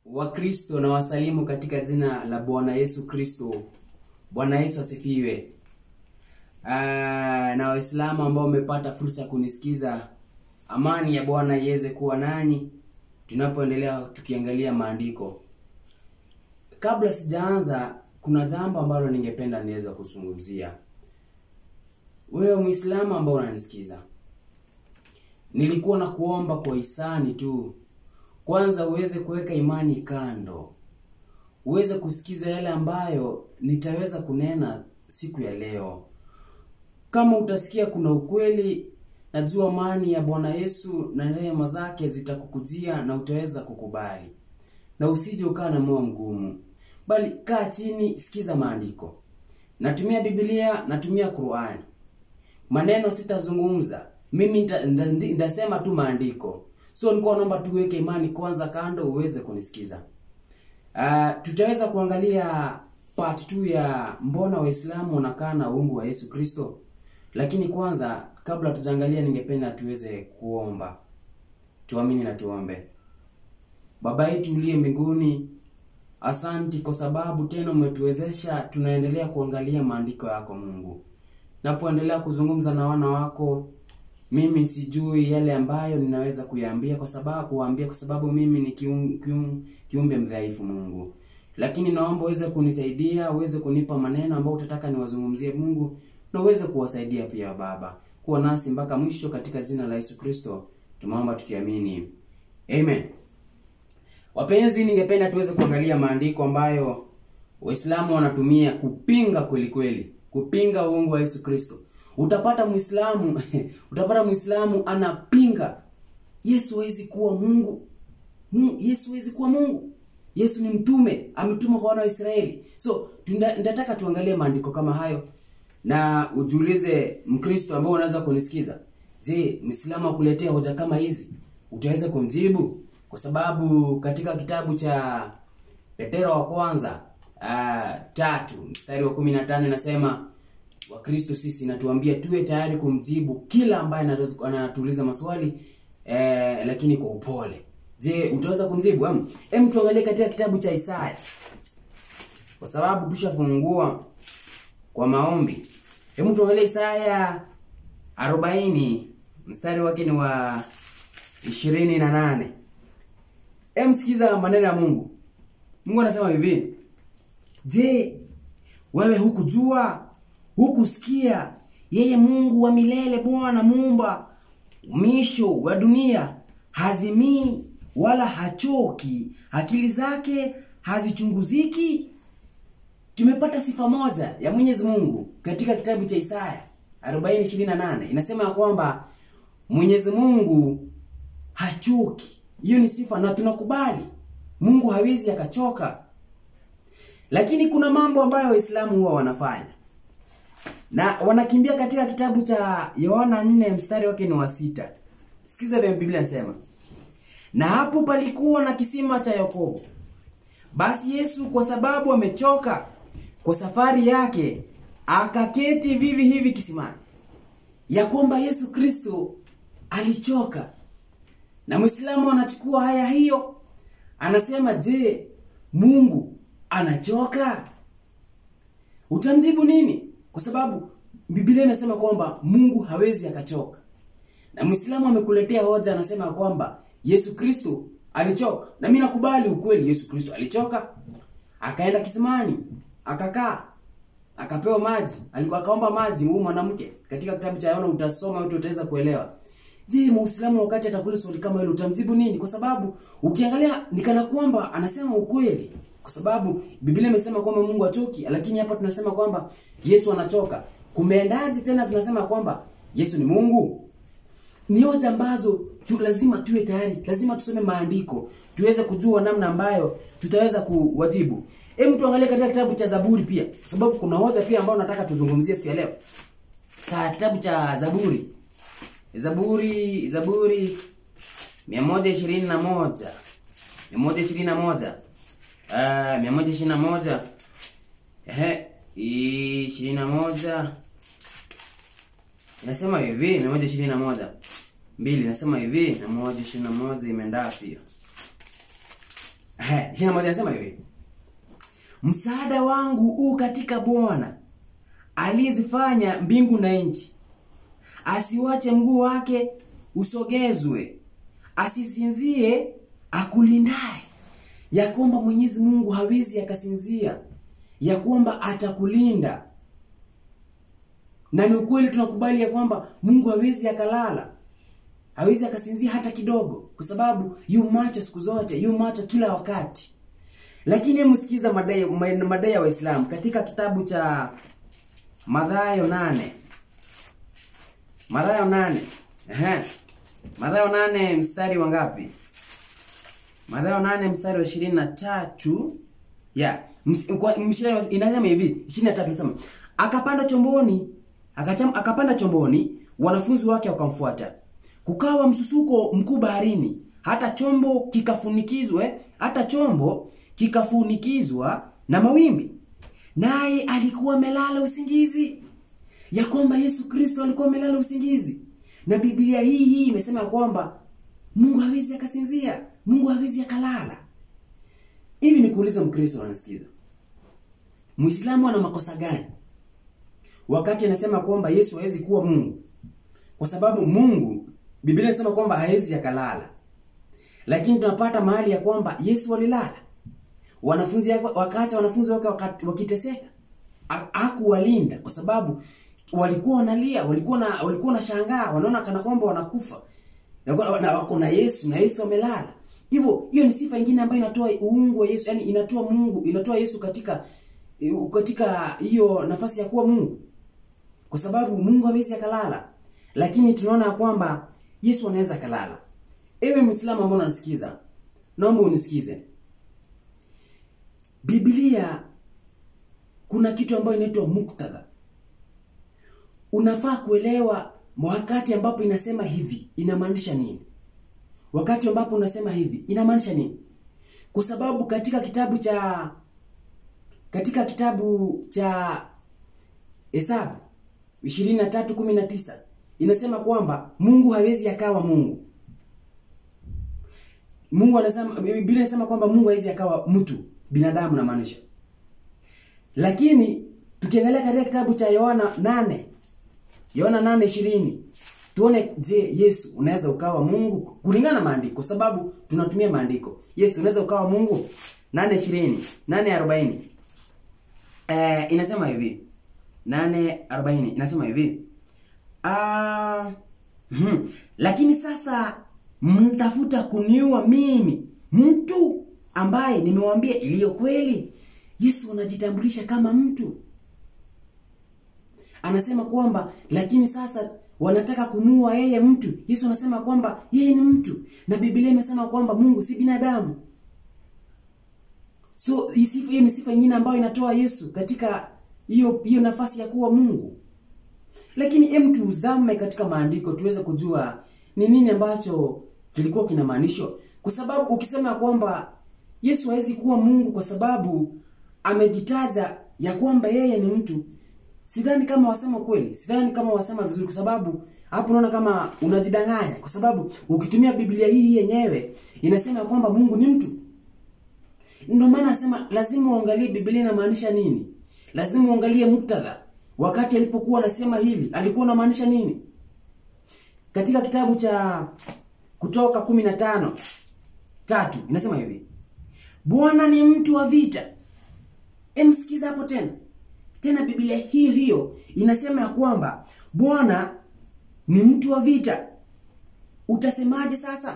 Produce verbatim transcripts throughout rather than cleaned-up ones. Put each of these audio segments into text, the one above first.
wa Kristo na wasalimu katika jina la Bwana Yesu Kristo. Bwana Yesu asifiwe. Ah, na Waislamu ambao wamepata fursa kunisikiza, amani ya Bwana iweze kuwa nanyi tunapoendelea tukiangalia maandiko. Kabla sijaanza, kuna jambo ambalo ningependa niweze kuzungumzia. Wewe Muislamu ambao unanisikiza, nilikuwa na kuomba kwa hisani tu. Kwanza uweze kuweka imani kando. Uweze kusikiza yale ambayo nitaweza kunena siku ya leo. Kama utasikia kuna ukweli, najua amani ya Bwana Yesu na rehema zake zitakukujia na utaweza kukubali. Na usije ukaa na moyo mgumu, bali kaa chini, sikiza maandiko. Natumia Biblia, natumia Qur'ani. Maneno sitazungumza. Mimi nitasema tu maandiko. So niko naomba tuweke imani kwanza kando uweze kunisikiza. Uh, tutaweza kuangalia part two ya mbona Waislamu wanakaa na uungu wa Yesu Kristo. Lakini kwanza kabla tujaangalia, ningependa tuweze kuomba. Tuamini na tuombe. Baba yetu uliye mbinguni, asanti kwa sababu tena umetuwezesha tunaendelea kuangalia maandiko yako Mungu. Napoendelea kuzungumza na wana wako, mimi sijui yale ambayo ninaweza kuyaambia kwa sababu kuambia kwa sababu mimi ni kium, kium, kiumbe mdhaifu Mungu. Lakini naomba uweze kunisaidia, uweze kunipa maneno ambayo utataka niwazungumzie Mungu, na uweze kuwasaidia pia Baba. Kuwa nasi mpaka mwisho katika jina la Yesu Kristo tumeomba tukiamini. Amen. Wapenzi, ningependa tuweze kuangalia maandiko ambayo Waislamu wanatumia kupinga kweli kweli, kupinga uungu wa Yesu Kristo. Utapata Muislamu, utapata Muislamu anapinga Yesu hawezi kuwa Mungu. Yesu hawezi kuwa Mungu. Yesu ni mtume, ametuma kwa wana wa Israeli. So, tunataka tuangalie maandiko kama hayo na ujiulize Mkristo ambao unaweza kunisikiza. Je, Muislamu akuletea hoja kama hizi, utaweza kumjibu? Kwa sababu katika kitabu cha Petero wa kwanza uh, tatu mstari wa kumi na tano inasema Wakristo sisi natuambia tuwe tayari kumjibu kila ambaye anatuuliza maswali eh, lakini kwa upole. Je, utaweza kumjibu? Hem, hem tuangalie katika kitabu cha Isaya. Kwa sababu tushafungua kwa maombi. Hem tuangalie Isaya arobaini mstari wake ni wa ishirini na nane. Hem sikiza maneno ya Mungu. Mungu anasema hivi: Je, wewe hukujua, hukusikia, yeye Mungu wa milele, Bwana Muumba misho wa dunia, hazimii wala hachoki, akili zake hazichunguziki? Tumepata sifa moja ya Mwenyezi Mungu katika kitabu cha Isaya arobaini ishirini na nane. Inasema ya kwamba Mwenyezi Mungu hachoki. Hiyo ni sifa na tunakubali. Mungu hawezi akachoka. Lakini kuna mambo ambayo Waislamu huwa wanafanya, na wanakimbia katika kitabu cha Yohana nne mstari wake ni wa sita. Sikiza vile Biblia inasema: Na hapo palikuwa na kisima cha Yakobo. Basi Yesu kwa sababu amechoka kwa safari yake, akaketi vivi hivi kisimani. Ya kwamba Yesu Kristo alichoka. Na Muislamu anachukua haya hiyo, anasema, je, Mungu anachoka? Utamjibu nini? Kwa sababu Biblia inasema kwamba Mungu hawezi akachoka. Na Muislamu amekuletea hoja, anasema kwamba Yesu Kristo alichoka. Na mimi nakubali ukweli, Yesu Kristo alichoka. Akaenda kisimani, akakaa, akapewa maji, alikuwa akaomba maji huyu mwanamke. Katika kitabu cha Yohana utasoma yote utaweza kuelewa. Je, Muislamu wakati atakuuliza swali kama hilo utamjibu nini? Kwa sababu ukiangalia nikana kwamba anasema ukweli. Kwa sababu Biblia imesema kwamba Mungu hachoki, lakini hapa tunasema kwamba Yesu anachoka. Kumeendaje tena tunasema kwamba Yesu ni Mungu? Ni hoja ambazo tu lazima tuwe tayari, lazima tusome maandiko, tuweze kujua namna ambayo tutaweza kuwajibu. Hebu tuangalie katika kitabu cha Zaburi pia, kwa sababu kuna hoja pia ambayo nataka tuzungumzie siku ya leo. Katika kitabu cha Zaburi. Zaburi, Zaburi mia moja ishirini na moja. mia moja ishirini na moja. Ah, mia moja ishirini na moja. Ehe, ishirini na moja. Inasema hivi, mia moja ishirini na moja. Mbili, inasema hivi, mia moja ishirini na moja imeenda pia. Eh, ishirini na moja inasema hivi. Msaada wangu u katika Bwana aliyezifanya mbingu na nchi. Asiwache mguu wake usogezwe. Asisinzie akulindaye. Ya kwamba Mwenyezi Mungu hawezi akasinzia. Ya kwamba atakulinda. Na ni ukweli tunakubali ya kwamba Mungu hawezi akalala. Hawezi akasinzia hata kidogo. Kwa sababu yu macho siku zote, yu macho kila wakati. Lakini msikiza madai madai ya Waislamu katika kitabu cha Mathayo nane. Mathayo nane. Ehe. Mathayo nane mstari wa ngapi? Mathayo nane mstari wa ishirini na tatu. Ya, yeah. Inasema hivi, ishirini na tatu inasema, akapanda chomboni, akacham, akapanda chomboni, wanafunzi wake wakamfuata. Kukawa msusuko mkuu baharini, hata chombo kikafunikizwe, hata chombo kikafunikizwa na mawimbi. Naye alikuwa amelala usingizi. Ya kwamba Yesu Kristo alikuwa amelala usingizi. Na Biblia hii hii imesema kwamba Mungu hawezi akasinzia, Mungu hawezi akalala. Hivi nikuuliza Mkristo unanisikiza, Muislamu ana makosa gani wakati anasema kwamba Yesu hawezi kuwa Mungu? Kwa sababu Mungu, Biblia inasema kwamba hawezi akalala. Lakini tunapata mahali ya kwamba Yesu alilala. Wanafunzi wakati wanafunzi wake wakiteseka, hakuwalinda kwa sababu walikuwa wanalia, walikuwa na walikuwa na shangaa, wanaona kana kwamba wanakufa. Na wako na Yesu, na Yesu amelala. Hivyo hiyo ni sifa nyingine ambayo inatoa uungu wa Yesu, yani inatoa Mungu, inatoa Yesu katika katika hiyo nafasi ya kuwa Mungu. Kwa sababu Mungu hawezi akalala. Lakini tunaona kwamba Yesu anaweza kalala. Ewe Muislamu ambaye unanisikiza, naomba unisikize. Biblia kuna kitu ambayo inaitwa muktadha. Unafaa kuelewa wakati ambapo inasema hivi inamaanisha nini. Wakati ambapo unasema hivi inamaanisha nini? Kwa sababu katika kitabu cha katika kitabu cha Hesabu ishirini na tatu kumi na tisa inasema kwamba Mungu hawezi akawa Mungu. Mungu anasema, Biblia inasema kwamba Mungu hawezi akawa mtu, binadamu na maanisha. Lakini tukiangalia katika kitabu cha Yohana nane, Yohana nane ishirini, tuone je, Yesu unaweza ukawa Mungu kulingana na maandiko, kwa sababu tunatumia maandiko. Yesu unaweza ukawa Mungu? nane ishirini, nane arobaini. Eh, inasema hivi. nane arobaini inasema hivi. Ah, uh, hmm. Lakini sasa mtafuta kuniua mimi, mtu ambaye nimewaambia iliyo kweli. Yesu anajitambulisha kama mtu. Anasema kwamba lakini sasa wanataka kumuua yeye mtu. Yesu anasema kwamba yeye ni mtu. Na Biblia imesema kwamba Mungu si binadamu. So hiyo ni sifa nyingine ambayo inatoa Yesu katika hiyo hiyo nafasi ya kuwa Mungu. Lakini hem tuzame katika maandiko tuweze kujua ni nini ambacho kilikuwa kinamaanisha. Kwa sababu ukisema kwamba Yesu hawezi kuwa Mungu kwa sababu amejitaja ya kwamba yeye ni mtu, sidhani kama wasema kweli, sidhani kama wasema vizuri, kwa sababu hapo unaona kama unajidanganya. Kwa sababu ukitumia Biblia hii yenyewe inasema kwamba Mungu ni mtu. Ndio maana nasema lazima uangalie Biblia inamaanisha nini. Lazima uangalie muktadha. Wakati alipokuwa anasema hili, alikuwa anamaanisha nini? Katika kitabu cha Kutoka kumi na tano tatu inasema hivi. Bwana ni mtu wa vita. Emsikiza hapo tena. Tena Biblia hiyo hiyo inasema ya kwamba Bwana ni mtu wa vita. Utasemaje sasa?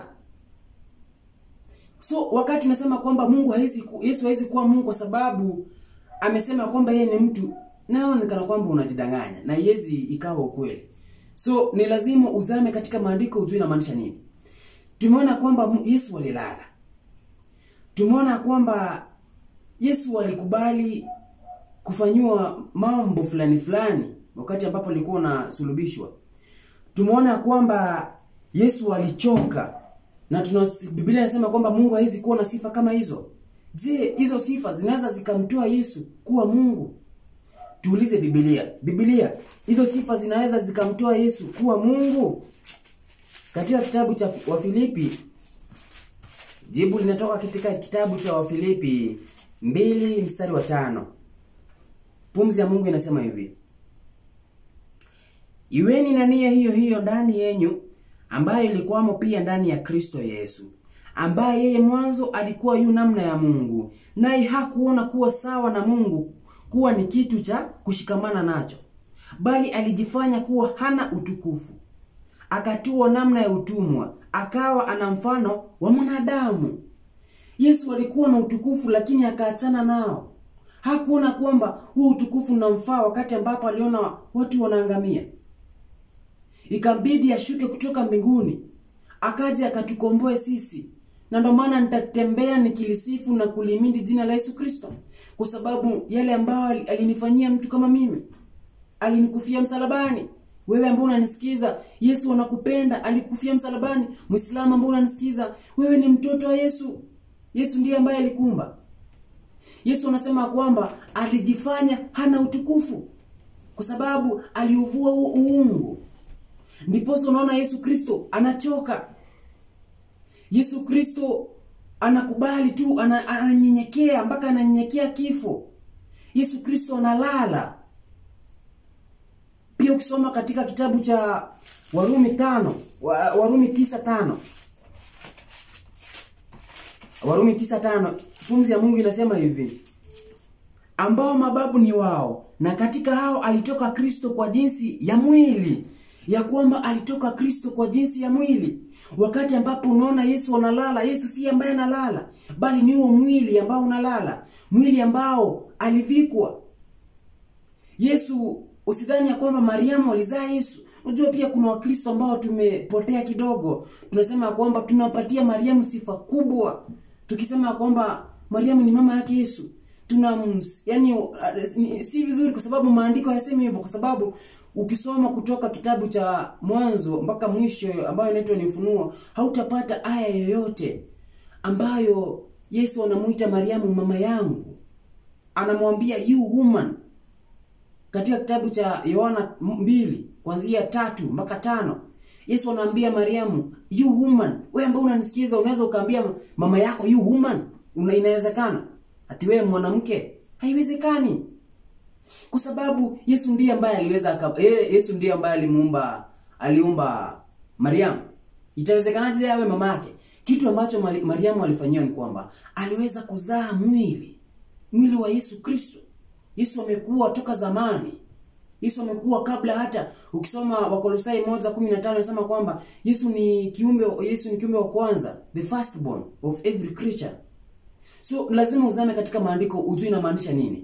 So wakati tunasema kwamba Mungu hawezi, Yesu hawezi kuwa Mungu kwa sababu amesema kwamba yeye ni mtu, naona nikana kwamba unajidanganya na yezi ikawa ukweli. So ni lazima uzame katika maandiko ujue inamaanisha nini. Tumeona kwamba Yesu alilala. Tumeona kwamba Yesu alikubali kufanywa mambo fulani fulani wakati ambapo alikuwa anasulubishwa. Tumeona kwamba Yesu alichoka. Na tuna Biblia inasema kwamba Mungu hawezi kuwa na sifa kama hizo. Je, hizo sifa zinaweza zikamtoa Yesu kuwa Mungu? Tuulize Biblia. Biblia, hizo sifa zinaweza zikamtoa Yesu kuwa Mungu? Katika kitabu cha Wafilipi Jibu linatoka katika kitabu cha Wafilipi mbili mstari wa tano. Pumzi ya Mungu inasema hivi: iweni na nia hiyo hiyo ndani yenu, ambayo ilikuwamo pia ndani ya Kristo Yesu, ambaye yeye mwanzo alikuwa yu namna ya Mungu, naye hakuona kuwa sawa na Mungu kuwa ni kitu cha kushikamana nacho, bali alijifanya kuwa hana utukufu, akatua namna ya utumwa, akawa ana mfano wa mwanadamu. Yesu alikuwa na utukufu, lakini akaachana nao. Hakuona kwamba huo utukufu unamfaa wakati ambapo aliona watu wanaangamia. Ikabidi ashuke kutoka mbinguni, akaje akatukomboe sisi. Na ndio maana nitatembea nikilisifu na kulimindi jina la Yesu Kristo, kwa sababu yale ambayo alinifanyia mtu kama mimi. Alinikufia msalabani. Wewe ambao unanisikiza, Yesu anakupenda, alikufia msalabani. Muislamu ambao unanisikiza, wewe ni mtoto wa Yesu. Yesu ndiye ambaye alikuumba. Yesu anasema kwamba alijifanya hana utukufu kwa sababu aliuvua huo uungu. Ndipo unaona Yesu Kristo anachoka. Yesu Kristo anakubali tu, ananyenyekea mpaka ananyenyekea kifo. Yesu Kristo analala. Pia ukisoma katika kitabu cha Warumi tano, Warumi tisa tano. Warumi tisa tano, pumzi ya Mungu inasema hivi: ambao mababu ni wao, na katika hao alitoka Kristo kwa jinsi ya mwili. Ya kwamba alitoka Kristo kwa jinsi ya mwili. Wakati ambapo unaona Yesu analala, Yesu si ambaye analala, bali ni huo mwili ambao unalala, mwili ambao alivikwa. Yesu, usidhani ya kwamba Mariamu alizaa Yesu. Unajua pia kuna Wakristo ambao tumepotea kidogo. Tunasema kwamba tunapatia Mariamu sifa kubwa, tukisema kwamba Mariamu ni mama yake Yesu. Tuna yani si vizuri, kwa sababu maandiko hayasemi hivyo. Kwa sababu ukisoma kutoka kitabu cha Mwanzo mpaka mwisho ambayo inaitwa ni Ufunuo, hautapata aya yoyote ambayo Yesu anamuita Mariamu mama yangu. Anamwambia you woman. Katika kitabu cha Yohana mbili kuanzia tatu mpaka tano, Yesu anaambia Mariamu you woman. Wewe ambao unanisikiza, unaweza ukaambia mama yako you woman? Una inawezekana? Ati wewe mwanamke? Haiwezekani. Kwa sababu Yesu ndiye ambaye aliweza, Yesu ndiye ambaye alimuumba, aliumba Mariamu. Itawezekanaje awe mama yake? Kitu ambacho Mariamu alifanyia ni kwamba aliweza kuzaa mwili, mwili wa Yesu Kristo. Yesu amekuwa toka zamani. Yesu amekuwa kabla, hata ukisoma Wakolosai moja kumi na tano inasema kwamba Yesu ni kiumbe, Yesu ni kiumbe wa kwanza, the firstborn of every creature. So lazima uzame katika maandiko ujue inamaanisha nini.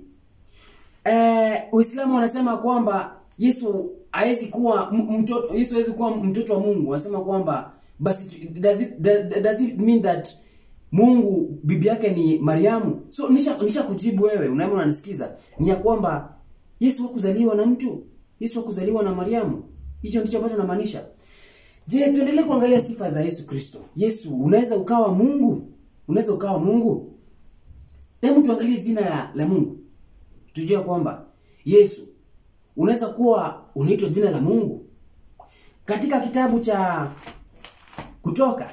Eh, Uislamu wanasema kwamba Yesu hawezi kuwa mtoto, Yesu hawezi kuwa mtoto wa Mungu. Wanasema kwamba basi does it, does it mean that Mungu bibi yake ni Mariamu? So nisha nisha kujibu wewe unaona unanisikiza, ni ya kwamba Yesu hakuzaliwa na mtu. Yesu hakuzaliwa na Mariamu. Hicho ndicho ambacho namaanisha. Je, tuendelee kuangalia sifa za Yesu Kristo. Yesu, unaweza ukawa Mungu? Unaweza ukawa Mungu? Hebu tuangalie jina la, la Mungu. Tujue kwamba Yesu unaweza kuwa unaitwa jina la Mungu. Katika kitabu cha Kutoka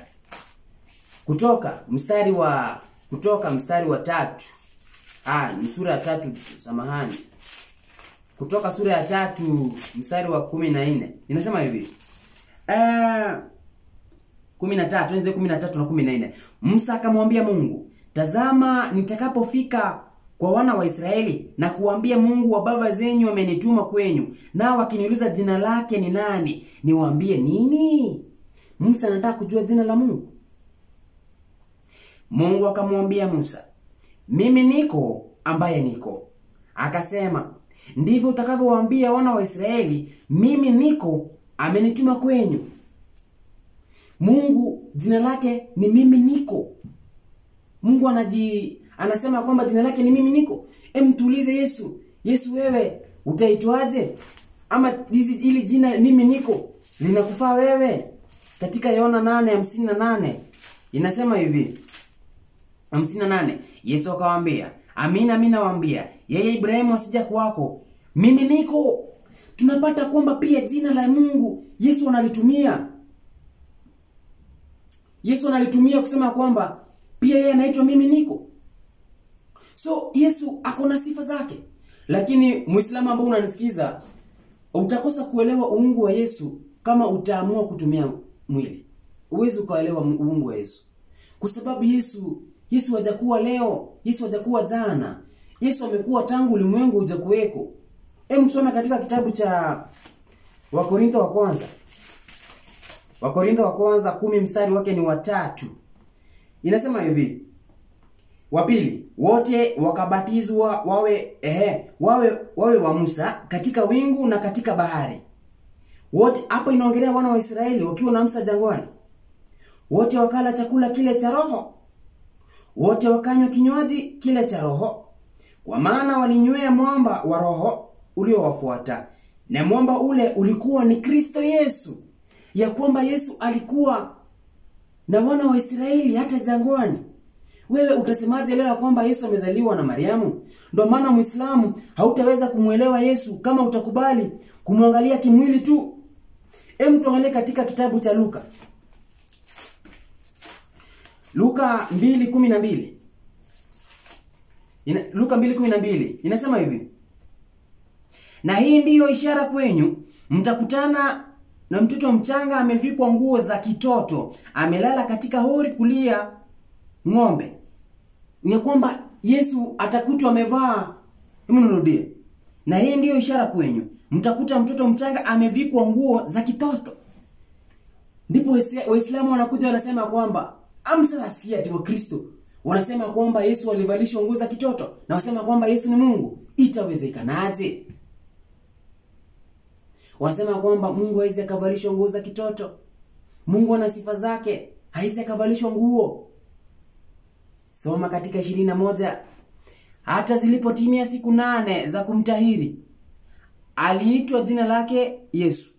Kutoka mstari wa Kutoka mstari wa tatu. Ah, ni sura ya tatu, samahani. Kutoka sura ya tatu mstari wa kumi na nne. Inasema hivi. Eh kumi na tatu, tuanze kumi na tatu na kumi na nne. Musa akamwambia Mungu, tazama nitakapofika kwa wana wa Israeli na kuambia Mungu wa baba zenyu amenituma kwenyu, nao wakiniuliza jina lake ni nani, niwaambie nini? Musa anataka kujua jina la Mungu. Mungu akamwambia Musa, mimi niko ambaye niko. Akasema, ndivyo utakavyowaambia wana wa Israeli, mimi niko amenituma kwenyu. Mungu jina lake ni mimi niko. Mungu anaji anasema kwamba jina lake ni mimi niko. Hem, tuulize Yesu, Yesu wewe utaitwaje? Ama hizi ili jina mimi niko linakufaa wewe? Katika Yohana nane hamsini na nane inasema hivi. hamsini na nane, Yesu akawaambia, amina amina nawaambia, yeye Ibrahimu asija kwako, mimi niko. Tunapata kwamba pia jina la Mungu Yesu analitumia. Yesu analitumia kusema kwamba pia yeye anaitwa mimi niko. So Yesu akona sifa zake. Lakini Muislamu ambao unanisikiza, utakosa kuelewa uungu wa Yesu kama utaamua kutumia mwili. Uwezi ukaelewa uungu wa Yesu. Kwa sababu Yesu Yesu hajakuwa leo, Yesu hajakuwa jana. Yesu amekuwa tangu ulimwengu hujakuweko. Hem, tusome katika kitabu cha Wakorintho wa kwanza. Wakorintho wa kwanza kumi mstari wake ni watatu. Inasema hivi. Wa pili, wote wakabatizwa wawe ehe, wawe wawe wa Musa katika wingu na katika bahari. Wote hapo inaongelea wana wa Israeli wakiwa na Musa jangwani. Wote wakala chakula kile cha roho. Wote wakanywa kinywaji kile cha roho. Kwa maana walinywea mwamba wa roho uliowafuata. Na mwamba ule ulikuwa ni Kristo Yesu. Ya kwamba Yesu alikuwa na wana wa Israeli hata jangwani. Wewe utasemaje leo kwamba Yesu amezaliwa na Mariamu? Ndio maana Muislamu hautaweza kumuelewa Yesu kama utakubali kumwangalia kimwili tu. Hem, tuangalie katika kitabu cha Luka. Luka mbili kumi na mbili. Ina, Luka mbili kumi na mbili inasema hivi. Na hii ndiyo ishara kwenyu, mtakutana na mtoto mchanga amevikwa nguo za kitoto, amelala katika hori kulia ng'ombe. Ni kwamba Yesu atakutwa amevaa, hebu nirudie. Na hii ndiyo ishara kwenyu, mtakuta mtoto mchanga amevikwa nguo za kitoto. Ndipo Waislamu wanakuja wanasema kwamba amsa asikia ati wa Kristo wanasema kwamba Yesu alivalishwa nguo za kitoto na wanasema kwamba Yesu ni Mungu. Itawezekanaje? Wanasema kwamba Mungu haizi akavalishwa nguo za kitoto. Mungu ana sifa zake, haizi akavalishwa nguo. Soma katika ishirini na moja. Hata zilipotimia siku nane za kumtahiri, aliitwa jina lake Yesu.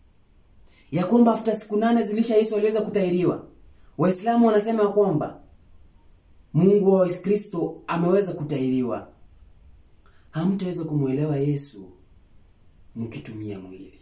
Ya kwamba after siku nane zilisha Yesu aliweza kutahiriwa. Waislamu wanasema kwamba Mungu wa Kristo ameweza kutahiriwa. Hamtaweza kumuelewa Yesu mkitumia mwili.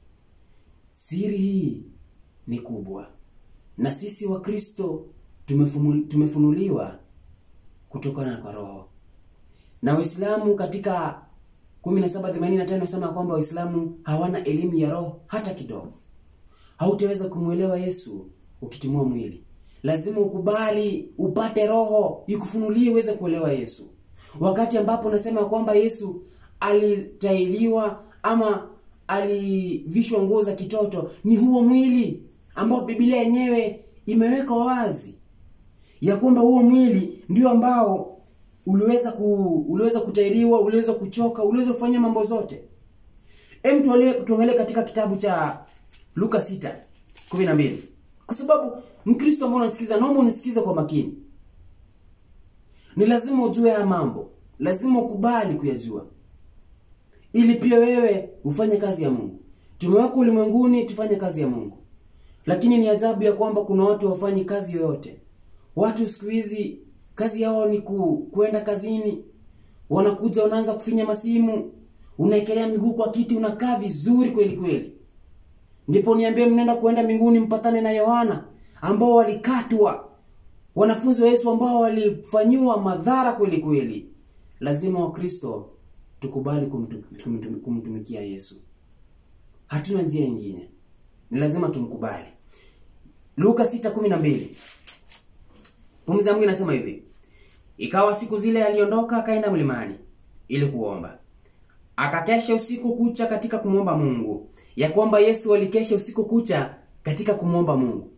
Siri hii ni kubwa. Na sisi wa Kristo tumefunuliwa kutokana kwa roho. Na Waislamu katika kumi na saba themanini na tano nasema kwamba Waislamu hawana elimu ya roho hata kidogo. Hautaweza kumuelewa Yesu ukitumia mwili. Lazima ukubali upate roho ikufunulie uweze kuelewa Yesu. Wakati ambapo nasema kwamba Yesu alitahiriwa ama alivishwa nguo za kitoto, ni huo mwili ambao Biblia yenyewe imeweka wazi ya kwamba huo mwili ndio ambao uliweza ku, uliweza kutahiriwa, uliweza kuchoka, uliweza kufanya mambo zote. Hem, tuangalie katika kitabu cha Luka sita kumi na mbili. Kwa sababu Mkristo ambao unasikiza, naomba unisikize kwa makini. Ni lazima ujue haya mambo, lazima ukubali kuyajua, ili pia wewe ufanye kazi ya Mungu. Tumeweka ulimwenguni tufanye kazi ya Mungu. Lakini ni ajabu ya kwamba kuna watu wafanyi kazi yoyote. Watu siku hizi kazi yao ni ku, kuenda kazini. Wanakuja wanaanza kufinya masimu, unaekelea miguu kwa kiti, unakaa vizuri kweli kweli. Ndipo niambie mnaenda kuenda mbinguni mpatane na Yohana ambao walikatwa. Wanafunzi wa Yesu ambao walifanywa madhara kweli kweli. Lazima wa Kristo tukubali kumtumikia kumtum, Yesu. Hatuna njia nyingine. Ni lazima tumkubali. Luka sita kumi na mbili. Pumzi ya Mungu inasema hivi. Ikawa siku zile aliondoka akaenda mlimani ili kuomba. Akakesha usiku kucha katika kumwomba Mungu. Ya kwamba Yesu alikesha usiku kucha katika kumwomba Mungu.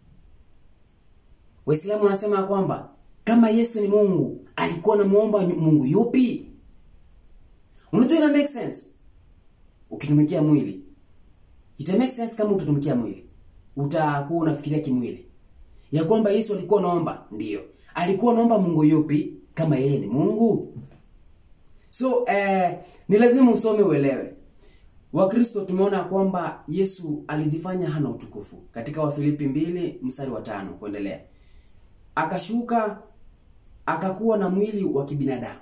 Waislamu wanasema kwamba kama Yesu ni Mungu, alikuwa anamuomba Mungu yupi? Unajua ina make sense? Ukitumikia mwili, ita make sense kama utatumikia mwili. Utakuwa unafikiria kimwili. Ya kwamba Yesu alikuwa anaomba, ndio. Alikuwa anaomba Mungu yupi kama yeye ni Mungu? So eh, ni lazima usome uelewe. Wakristo tumeona kwamba Yesu alijifanya hana utukufu. Katika Wafilipi mbili mstari wa tano kuendelea. Akashuka akakuwa na mwili wa kibinadamu.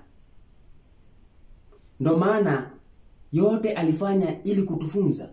Ndio maana yote alifanya ili kutufunza.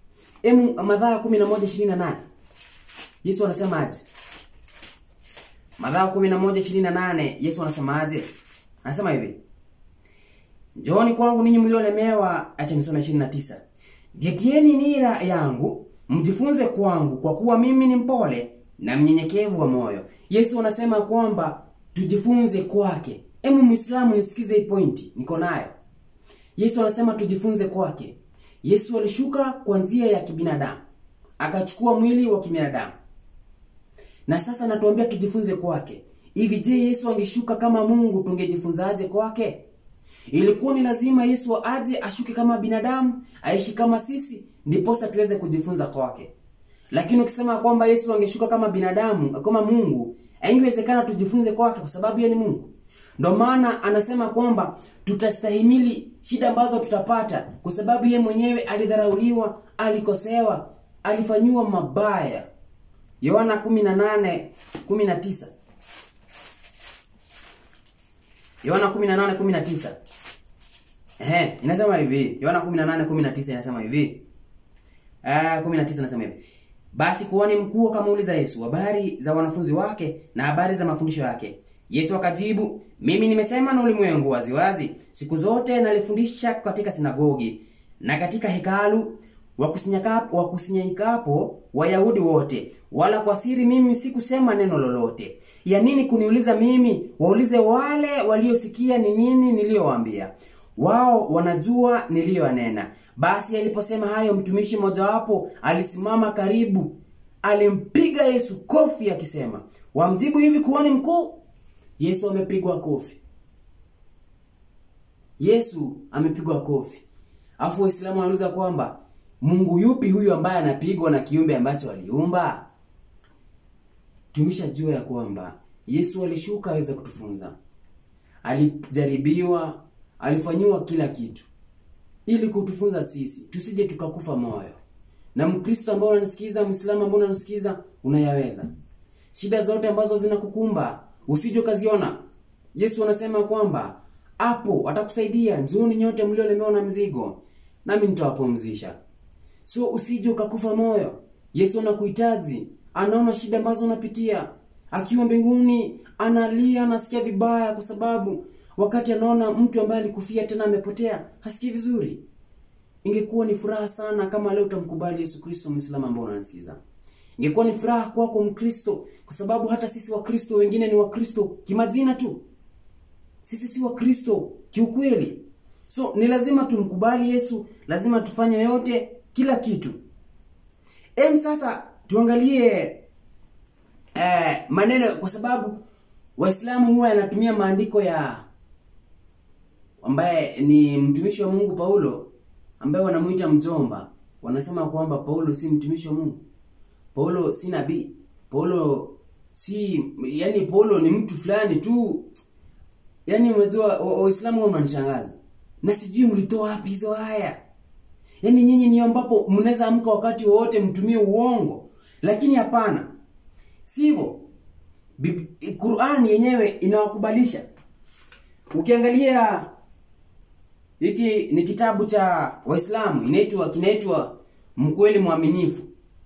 Emu Mathayo kumi na moja ishirini na nane. Yesu anasema aje? Mathayo kumi na moja ishirini na nane Yesu anasemaje? Anasema hivi: Njooni kwangu ninyi mliolemewa, acha nisome ishirini na tisa. Jetieni nira yangu, mjifunze kwangu, kwa kuwa mimi ni mpole na mnyenyekevu wa moyo. Yesu anasema kwamba tujifunze kwake. Emu Muislamu nisikize hii pointi, niko nayo. Yesu anasema tujifunze kwake. Yesu alishuka kwa njia ya kibinadamu, akachukua mwili wa kibinadamu. Na sasa anatuambia tujifunze kwake. Hivi je, Yesu angeshuka kama Mungu, tungejifunzaje kwake? Ilikuwa ni lazima Yesu aje ashuke kama binadamu, aishi kama sisi, ndiposa tuweze kujifunza kwake. Lakini ukisema kwamba Yesu angeshuka kama binadamu, kama Mungu, haingewezekana tujifunze kwake kwa sababu yeye ni Mungu. Ndio maana anasema kwamba tutastahimili shida ambazo tutapata kwa sababu yeye mwenyewe alidharauliwa, alikosewa, alifanywa mabaya. Yohana kumi na nane kumi na tisa. Yohana kumi na nane kumi na tisa. Ehe, inasema hivi. Yohana kumi na nane kumi na tisa inasema hivi. Ah, kumi na tisa inasema hivi: Basi kuhani mkuu akamuuliza Yesu habari za wanafunzi wake na habari za mafundisho yake. Yesu akajibu, mimi nimesema na ulimwengu waziwazi, siku zote nalifundisha katika sinagogi na katika hekalu, wakusanyikapo wakusanyikapo Wayahudi wote, wala kwa siri mimi sikusema neno lolote. Ya nini kuniuliza mimi? Waulize wale waliosikia ni nini niliyowaambia. Wao wanajua niliyoanena. Basi aliposema hayo, mtumishi mmoja wapo alisimama karibu, alimpiga Yesu kofi akisema, wamjibu hivi kuhani mkuu? Yesu amepigwa kofi. Yesu amepigwa kofi. Afu Waislamu wanauliza kwamba Mungu yupi huyu ambaye anapigwa na kiumbe ambacho aliumba? Tumeshajua ya kwamba Yesu alishuka aweze kutufunza. Alijaribiwa, alifanywa kila kitu ili kutufunza sisi tusije tukakufa moyo. Na Mkristo ambao unanisikiza, Muislamu ambao unanisikiza, unayaweza. Shida zote ambazo zinakukumba usije kaziona. Yesu anasema kwamba hapo atakusaidia. Njooni nyote mliolemewa na mzigo, nami nitawapumzisha. So usije ukakufa moyo. Yesu anakuhitaji. Anaona shida ambazo unapitia. Akiwa mbinguni analia, anasikia vibaya kwa sababu wakati anaona mtu ambaye alikufia tena amepotea, hasikii vizuri. Ingekuwa ni furaha sana kama leo utamkubali Yesu Kristo, Muislamu ambao unanisikiza. Ingekuwa ni furaha kwako Mkristo, kwa sababu hata sisi wa Kristo wengine ni wa Kristo kimajina tu. Sisi si wa Kristo kiukweli. So ni lazima tumkubali Yesu, lazima tufanye yote, kila kitu. Em sasa tuangalie eh, maneno, kwa sababu Waislamu huwa yanatumia maandiko ya ambaye ni mtumishi wa Mungu Paulo, ambaye wanamuita mjomba. Wanasema kwamba Paulo si mtumishi wa Mungu. Paulo si nabii. Paulo si, yani Paulo ni mtu fulani tu. Yani unajua Waislamu wao wananishangaza. Na sijui mlitoa wapi hizo haya. Yani nyinyi ni ambapo mnaweza amka wakati wote mtumie uongo. Lakini hapana. Sivyo. Qur'an yenyewe inawakubalisha. Ukiangalia hiki ni kitabu cha Waislamu, inaitwa kinaitwa Mkweli Mwaminifu.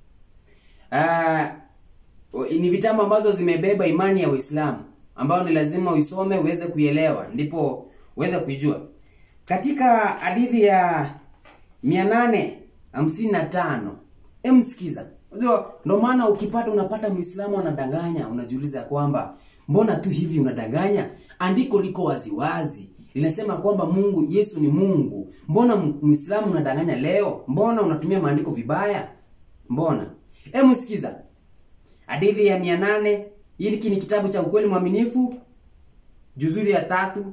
Ah, ni vitabu ambazo zimebeba imani ya Waislamu, ambao ni lazima uisome uweze kuielewa, ndipo uweze kujua. Katika hadithi ya mia nane hamsini na tano, hem sikiza. Unajua ndio maana ukipata unapata Muislamu anadanganya, unajiuliza kwamba mbona tu hivi unadanganya? Andiko liko wazi wazi. Linasema kwamba Mungu, Yesu ni Mungu. Mbona Muislamu unadanganya leo? Mbona unatumia maandiko vibaya? Mbona? Hebu sikiza. Hadithi ya mia nane, hiki ni kitabu cha Ukweli Mwaminifu, juzuri ya tatu,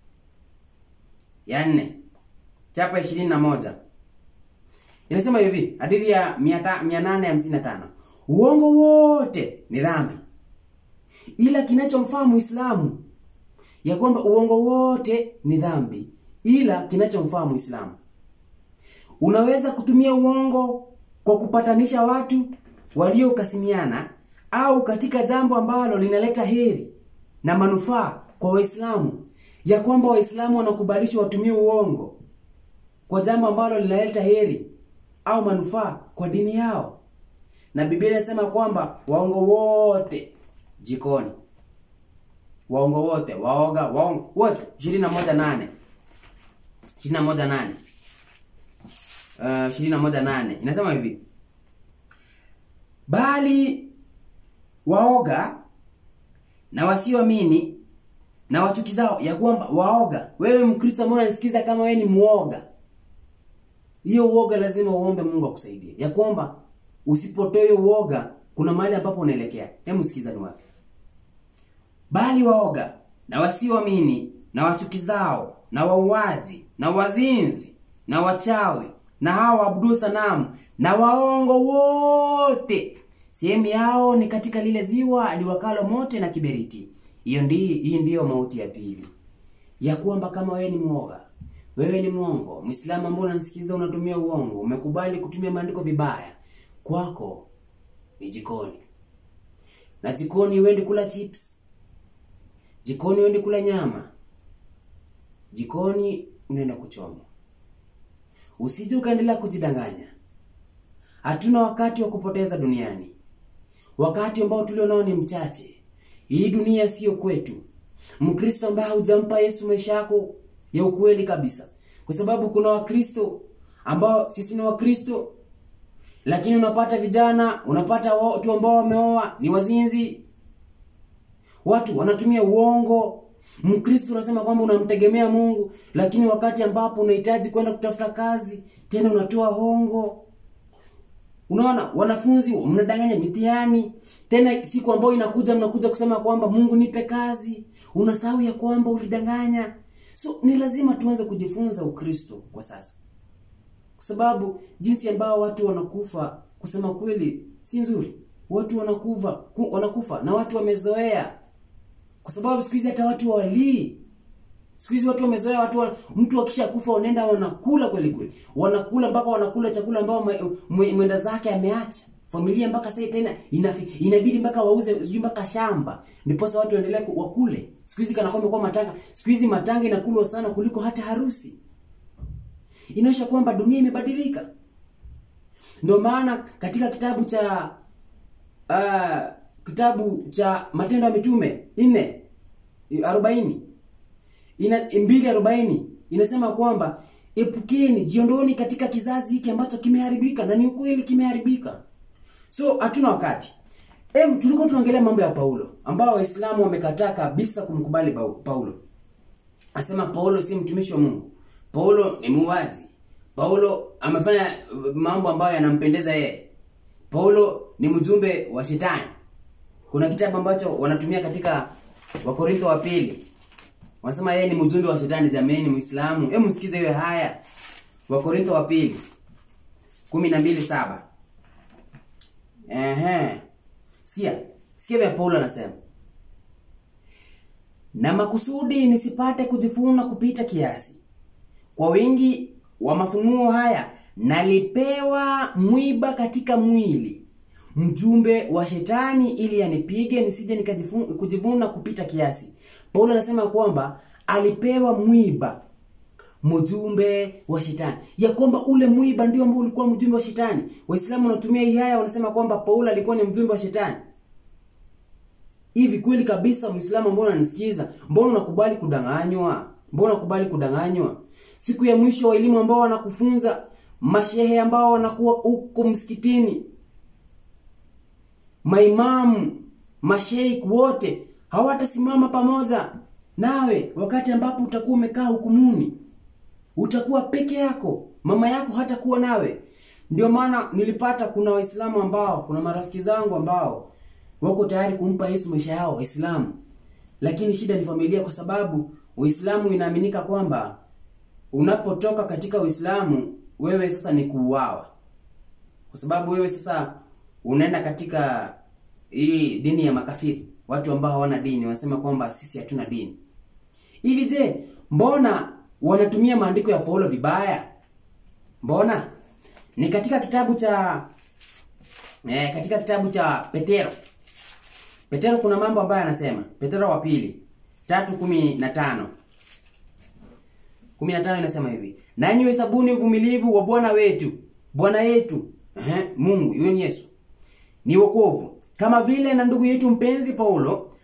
ya nne, chapa ishirini na moja. Inasema hivi, hadithi ya mia nane hamsini na tano. Uongo wote ni dhambi, ila kinachomfaa Muislamu, ya kwamba uongo wote ni dhambi, ila kinachomfaa Muislamu. Unaweza kutumia uongo kwa kupatanisha watu waliokasimiana, au katika jambo ambalo linaleta heri na manufaa kwa Waislamu, ya kwamba Waislamu wanakubalishwa watumie uongo kwa jambo ambalo linaleta heri au manufaa kwa dini yao. Na Biblia inasema kwamba waongo wote jikoni. waongo wote, waoga, waongo wote. ishirini na moja nane. ishirini na moja nane. Uh, ishirini na moja nane. Inasema hivi. Bali waoga na wasioamini na wachukizao, ya kwamba waoga. Wewe Mkristo mbona unasikiza kama wewe ni muoga? Hiyo uoga lazima uombe Mungu akusaidie. Ya kwamba usipotoe uoga, kuna mahali ambapo unaelekea. Hebu sikiza ni wapi. Bali waoga na wasioamini na wachukizao na wauaji na wazinzi na wachawi na hao waabudu sanamu na waongo wote, sehemu yao ni katika lile ziwa liwakalo moto na kiberiti. Hiyo ndiyo hii ndiyo mauti ya pili. Ya kwamba kama wewe ni muoga, wewe ni mwongo, Muislamu ambaye unanisikiza unatumia uongo, umekubali kutumia maandiko vibaya, kwako ni jikoni. Na jikoni uende kula chips. Jikoni uende kula nyama. Jikoni unaenda kuchoma. Usije ukaendelea kujidanganya. Hatuna wakati wa kupoteza duniani. Wakati ambao tulio nao ni mchache. Hii dunia sio kwetu. Mkristo ambaye hujampa Yesu maisha yako ya ukweli kabisa. Kwa sababu kuna Wakristo ambao sisi ni Wakristo, lakini unapata vijana, unapata watu ambao wameoa ni wazinzi. Watu wanatumia uongo. Mkristo unasema kwamba unamtegemea Mungu, lakini wakati ambapo unahitaji kwenda kutafuta kazi, tena unatoa hongo. Unaona, wanafunzi mnadanganya mitihani, tena siku ambayo inakuja mnakuja kusema kwamba Mungu nipe kazi, unasahau ya kwamba ulidanganya. So ni lazima tuanze kujifunza Ukristo kwa sasa. Kwa sababu jinsi ambao watu wanakufa, kusema kweli si nzuri. Watu wanakufa, ku, wanakufa na watu wamezoea. Kwa sababu siku hizi hata watu wali. Siku hizi watu wamezoea, watu wa, mtu akisha kufa wanaenda wanakula kweli kweli. Wanakula mpaka wanakula chakula ambao mwenda zake ameacha. Familia mpaka sasa tena inafi, inabidi mpaka wauze sijui mpaka shamba. Ndipo sasa watu waendelee wakule. Siku hizi kana kwamba kwa matanga, siku hizi matanga inakulwa sana kuliko hata harusi. Inaonyesha kwamba dunia imebadilika. Ndio maana katika kitabu cha uh, kitabu cha Matendo ya Mitume nne arobaini ina mbili arobaini inasema kwamba epukeni, jiondoni katika kizazi hiki ambacho kimeharibika, na ni ukweli kimeharibika. So hatuna wakati. Em tulikuwa tunaongelea mambo ya Paulo ambao Waislamu wamekataa kabisa kumkubali Paulo. Anasema Paulo si mtumishi wa Mungu. Paulo ni muuaji. Paulo amefanya mambo ambayo yanampendeza yeye. Paulo ni mjumbe wa shetani. Kuna kitabu ambacho wanatumia katika Wakorintho wa pili. Wanasema yeye ni mjumbe wa shetani. Jameni Muislamu, hebu msikize hiyo haya. Wakorintho wa pili kumi na mbili saba. Ehe. Sikia, sikia vya Paulo anasema. Na makusudi nisipate kujifuna kupita kiasi. Kwa wingi wa mafunuo haya nalipewa mwiba katika mwili, mjumbe wa shetani, ili anipige nisije nikajivuna kupita kiasi. Paulo anasema kwamba alipewa mwiba, mjumbe wa shetani. Ya kwamba ule mwiba ndio ambao ulikuwa mjumbe wa shetani. Waislamu wanatumia hii haya, wanasema kwamba Paulo alikuwa ni mjumbe wa shetani. Hivi kweli kabisa Muislamu mbona unanisikiza? Mbona unakubali kudanganywa? Mbona unakubali kudanganywa? Siku ya mwisho wa elimu ambao wanakufunza, mashehe ambao wanakuwa huko msikitini, maimamu, masheikh wote hawatasimama pamoja nawe wakati ambapo utakuwa umekaa hukumuni. Utakuwa peke yako, mama yako hatakuwa nawe. Ndio maana nilipata kuna Waislamu ambao, kuna marafiki zangu ambao wako tayari kumpa Yesu maisha yao, Waislamu. Lakini shida ni familia, kwa sababu Uislamu inaaminika kwamba unapotoka katika Uislamu wewe sasa ni kuuawa. Kwa sababu wewe sasa unaenda katika hii dini ya makafiri, watu ambao hawana dini, wanasema kwamba sisi hatuna dini. Hivi je, mbona wanatumia maandiko ya Paulo vibaya? Mbona? Ni katika kitabu cha eh katika kitabu cha Petero. Petero kuna mambo ambayo anasema. Petero wa pili tatu kumi na tano. kumi na tano inasema hivi. Nanyi hesabuni uvumilivu wa Bwana wetu, Bwana yetu, eh Mungu, yeye ni Yesu, ni wokovu. Kama vile na ndugu yetu mpenzi Paulo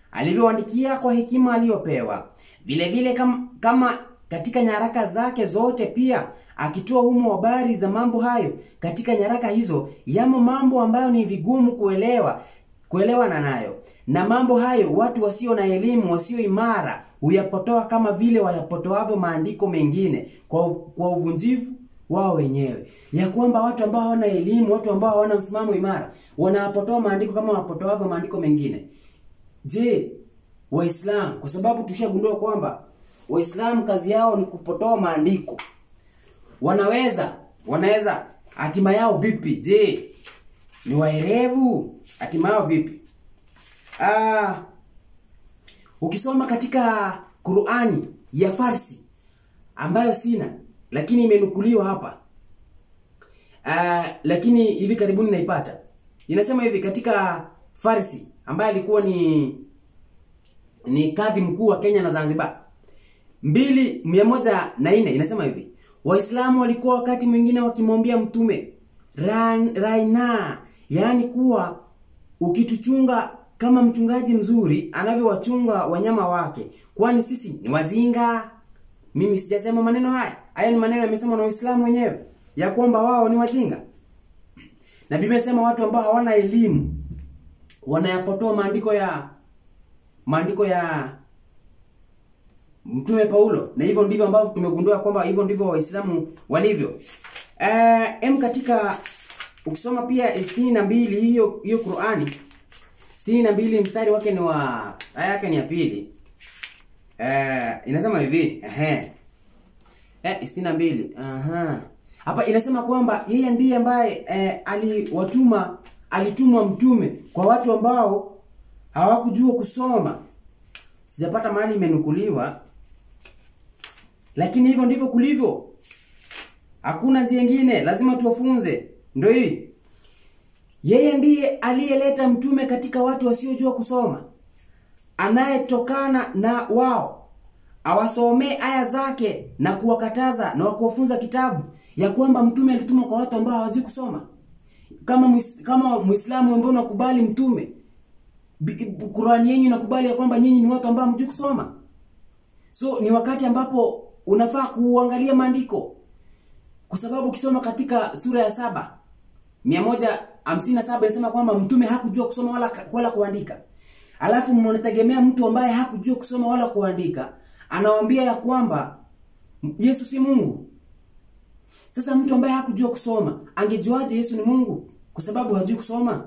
alivyoandikia kwa hekima aliyopewa. Vile vile kama, kama katika nyaraka zake zote pia akitoa humo habari za mambo hayo. Katika nyaraka hizo yamo mambo ambayo ni vigumu kuelewa kuelewa na nayo, na mambo hayo watu wasio na elimu, wasio imara huyapotoa kama vile wayapotoavyo maandiko mengine kwa kwa uvunjivu wao wenyewe. Ya kwamba watu ambao hawana elimu, watu ambao hawana msimamo imara, wanapotoa maandiko kama wapotoavyo maandiko mengine. Je, Waislamu, kwa sababu tushagundua kwamba Waislamu kazi yao ni kupotoa maandiko, wanaweza wanaweza hatima yao vipi? Je, ni waerevu? Hatima yao vipi? Ah, ukisoma katika Qur'ani ya Farsi ambayo sina lakini imenukuliwa hapa, ah, lakini hivi karibuni naipata. Inasema hivi katika Farsi ambaye alikuwa ni ni kadhi mkuu wa Kenya na Zanzibar, mbili mia moja na nne, inasema hivi: Waislamu walikuwa wakati mwingine wakimwambia Mtume Ran, Raina, yani kuwa ukituchunga kama mchungaji mzuri anavyowachunga wanyama wake, kwani sisi ni wajinga. Mimi sijasema maneno haya. Haya ni maneno yamesema na Waislamu wenyewe ya kwamba wao ni wajinga. Na Biblia inasema watu ambao hawana elimu wanayapotoa maandiko ya maandiko ya Mtume Paulo, na hivyo ndivyo ambavyo tumegundua kwamba hivyo ndivyo Waislamu walivyo. Eh, em katika ukisoma pia sitini na mbili hiyo hiyo Qur'ani sitini na mbili mstari wake ni wa aya yake ni ya pili. Eh, inasema hivi, ehe. Eh, sitini na mbili. Aha. Hapa inasema kwamba yeye ndiye ambaye eh, aliwatuma alitumwa mtume kwa watu ambao hawakujua kusoma. Sijapata mahali imenukuliwa, lakini hivyo ndivyo kulivyo. Hakuna njia nyingine, lazima tuwafunze. Ndio hii. Yeye ndiye aliyeleta mtume katika watu wasiojua kusoma, anayetokana na wao, awasomee aya zake na kuwakataza na kuwafunza kitabu. Ya kwamba mtume alitumwa kwa watu ambao hawajui kusoma. Kama muis, kama Muislamu ambao unakubali mtume, Qur'ani yenu inakubali ya kwamba nyinyi ni watu ambao hamjui kusoma. So ni wakati ambapo unafaa kuangalia maandiko. Kwa sababu ukisoma katika sura ya saba mia moja hamsini na saba inasema kwamba mtume hakujua kusoma wala wala kuandika. Alafu mnategemea mtu ambaye hakujua kusoma wala kuandika anawaambia ya kwamba Yesu si Mungu. Sasa mtu ambaye hakujua kusoma angejuaje Yesu ni Mungu? Kwa sababu hajui kusoma.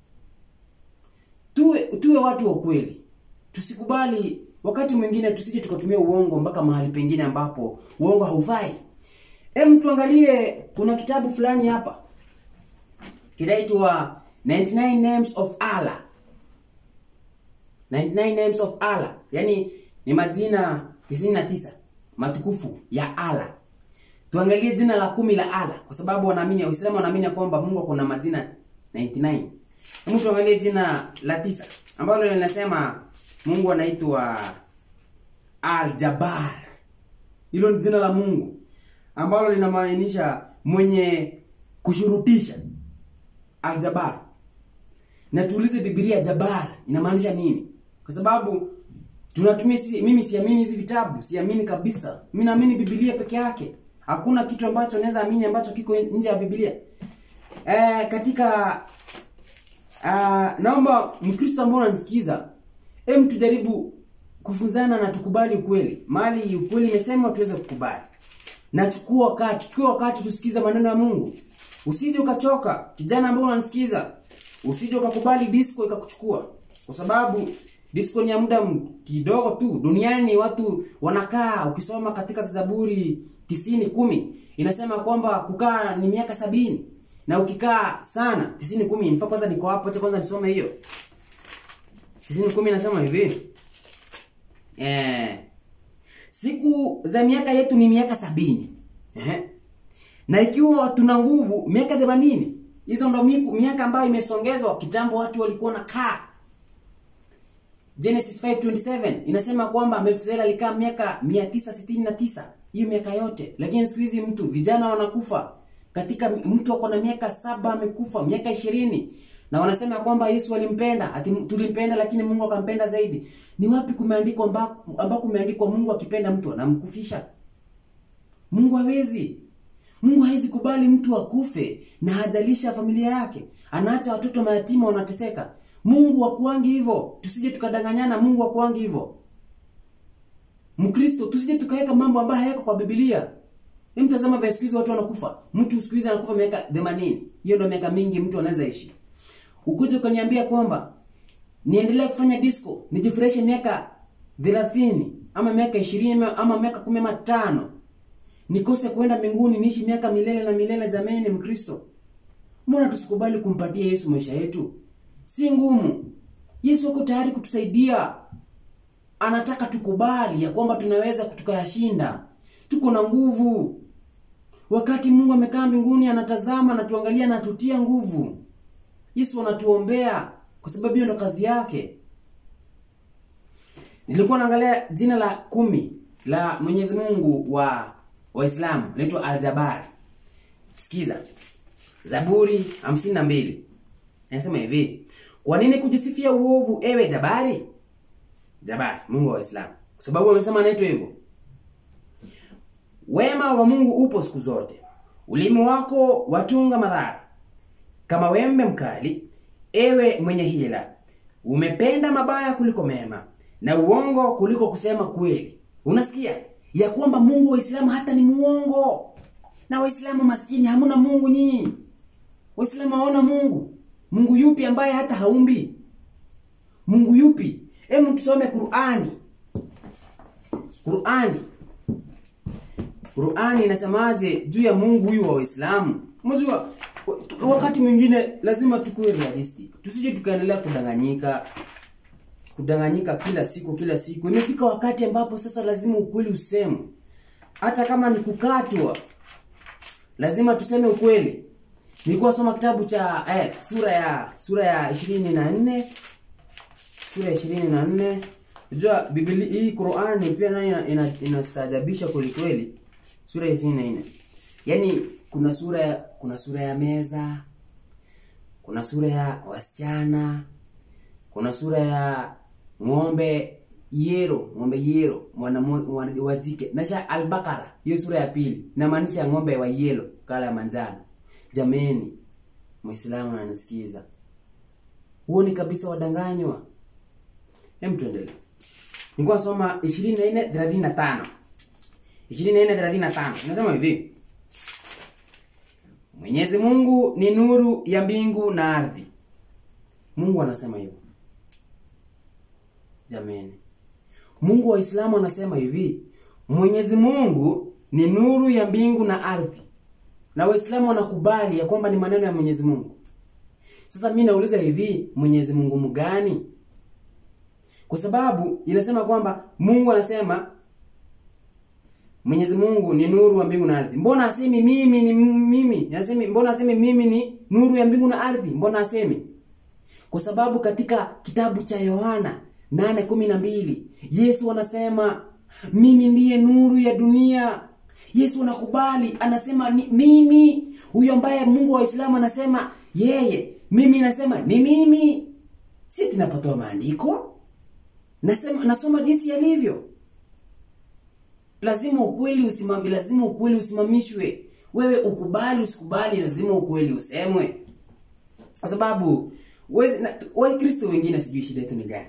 Tuwe tuwe watu wa kweli. Tusikubali wakati mwingine tusije tukatumia uongo mpaka mahali pengine ambapo uongo haufai. Hem, tuangalie kuna kitabu fulani hapa. Kinaitwa ninety-nine Names of Allah. ninety-nine Names of Allah. Yaani ni majina tisini na tisa matukufu ya Allah. Tuangalie jina la kumi la Allah kwa sababu wanaamini, Waislamu wanaamini kwamba Mungu kuna majina ninety-nine. Hebu tuangalie jina la tisa ambalo linasema Mungu anaitwa Al-Jabbar. Hilo ni jina la Mungu ambalo linamaanisha mwenye kushurutisha. Al-Jabbar. Na tuulize Biblia Jabbar inamaanisha nini? Kwa sababu tunatumia sisi, mimi siamini hizi vitabu, siamini kabisa. Mimi naamini Biblia peke yake. Hakuna kitu ambacho naweza amini ambacho kiko nje ya Biblia. Eh, katika uh, naomba Mkristo ambao unanisikiza, hem tujaribu kufunzana na tukubali ukweli. Mali ukweli imesema tuweze kukubali. Na chukua wakati, chukua wakati tusikize maneno ya Mungu. Usije ukachoka, kijana ambao unanisikiza. Usije ukakubali disco ikakuchukua. Kwa sababu disco ni ya muda kidogo tu. Duniani watu wanakaa, ukisoma katika Zaburi tisini kumi inasema kwamba kukaa ni miaka sabini. Na ukikaa sana tisini kumi, nifaa kwanza niko hapo, acha kwanza nisome hiyo. tisini kumi inasema hivi. Eh Siku za miaka yetu ni miaka sabini. Eh. Na ikiwa tuna nguvu miaka themanini. Hizo ndo miaka ambayo imesongezwa. Kitambo watu walikuwa na kaa. Genesis five twenty-seven inasema kwamba Metusela alikaa miaka mia tisa sitini na tisa. Hiyo miaka yote. Lakini siku hizi mtu vijana wanakufa. Katika mtu wako na miaka saba amekufa, miaka ishirini. Na wanasema kwamba Yesu alimpenda, ati tulimpenda lakini Mungu akampenda zaidi. Ni wapi kumeandikwa ambako ambako kumeandikwa Mungu akipenda mtu anamkufisha? Mungu hawezi. Mungu hawezi kubali mtu akufe na hajalisha familia yake. Anaacha watoto mayatima wanateseka. Mungu hakuangi hivyo. Tusije tukadanganyana, Mungu hakuangi hivyo. Mkristo tusije tukaweka mambo ambayo hayako kwa Biblia. Ni mtazama vya siku hizi watu wanakufa. Mtu siku hizi anakufa miaka themanini. Hiyo ndio miaka mingi mtu anaweza ishi. Ukuje ukaniambia kwamba niendelee kufanya disco, nijifurahishe miaka thelathini ama miaka ishirini ama miaka kumi ama tano. Nikose kwenda mbinguni niishi miaka milele na milele, jamani Mkristo. Mbona tusikubali kumpatia Yesu maisha yetu? Si ngumu. Yesu yuko tayari kutusaidia. Anataka tukubali ya kwamba tunaweza kutukayashinda. Tuko na nguvu. Wakati Mungu amekaa mbinguni anatazama na tuangalia na tutia nguvu. Yesu anatuombea kwa sababu hiyo ndo kazi yake. Nilikuwa naangalia jina la kumi la Mwenyezi Mungu wa Waislamu, linaitwa Al-Jabbar. Sikiza. Zaburi hamsini na mbili. Anasema hivi, kwa nini kujisifia uovu ewe Jabari? Jabari, Mungu wa Waislamu. Kwa sababu amesema anaitwa hivyo. Wema wa Mungu upo siku zote. Ulimi wako watunga madhara. Kama wembe mkali, ewe mwenye hila, umependa mabaya kuliko mema na uongo kuliko kusema kweli. Unasikia ya kwamba Mungu wa Waislamu hata ni muongo. Na Waislamu maskini hamuna Mungu nyinyi. Waislamu hawana Mungu. Mungu yupi ambaye hata haumbi? Mungu yupi? Hebu tusome Qur'ani. Qur'ani. Qur'ani inasemaje juu ya Mungu huyu wa Waislamu? Unajua wakati mwingine lazima tukue realistic. Tusije tukaendelea kudanganyika. Kudanganyika kila siku kila siku. Imefika wakati ambapo sasa lazima ukweli usemwe. Hata kama ni kukatwa, lazima tuseme ukweli. Nilikuwa soma kitabu cha eh, sura ya sura ya ishirini na nne. Sura ya ishirini na nne. Unajua Biblia hii Qur'ani pia nayo inastaajabisha ina, ina kweli. Sura ya ishirini na nne. Yaani kuna sura ya, kuna sura ya meza, kuna sura ya wasichana, kuna sura ya ng'ombe yero, ng'ombe yero, mwana mwana wa jike. Nasha Al-Baqara, hiyo sura ya pili, inamaanisha ng'ombe wa yellow, kala ya manjano. Jameni, Muislamu ananisikiza. Huo ni kabisa wadanganywa. Hem tuendelee. Nilikuwa nasoma ishirini na nne thelathini na tano. ishirini na nne thelathini na tano. Nasema hivi. Mwenyezi Mungu ni nuru ya mbingu na ardhi. Mungu anasema hivyo. Jameni. Mungu wa Uislamu anasema hivi. Mwenyezi Mungu ni nuru ya mbingu na ardhi. Na Waislamu wanakubali ya kwamba ni maneno ya Mwenyezi Mungu. Sasa mimi nauliza hivi, Mwenyezi Mungu mgani? Kwa sababu inasema kwamba Mungu anasema Mwenyezi Mungu ni nuru ya mbingu na ardhi. Mbona asemi mimi ni mimi? Anasema mbona asemi mimi ni nuru ya mbingu na ardhi? Mbona asemi? Kwa sababu katika kitabu cha Yohana nane kumi na mbili Yesu anasema mimi ndiye nuru ya dunia. Yesu anakubali, anasema ni mimi. Huyo ambaye Mungu wa Uislamu anasema yeye, mimi nasema ni mimi. Si tunapatoa maandiko? Nasema nasoma jinsi yalivyo. Lazima ukweli usimami, lazima ukweli usimamishwe. Wewe ukubali usikubali, lazima ukweli usemwe. Kwa sababu wewe Kristo wengine sijui shida yetu ni gani.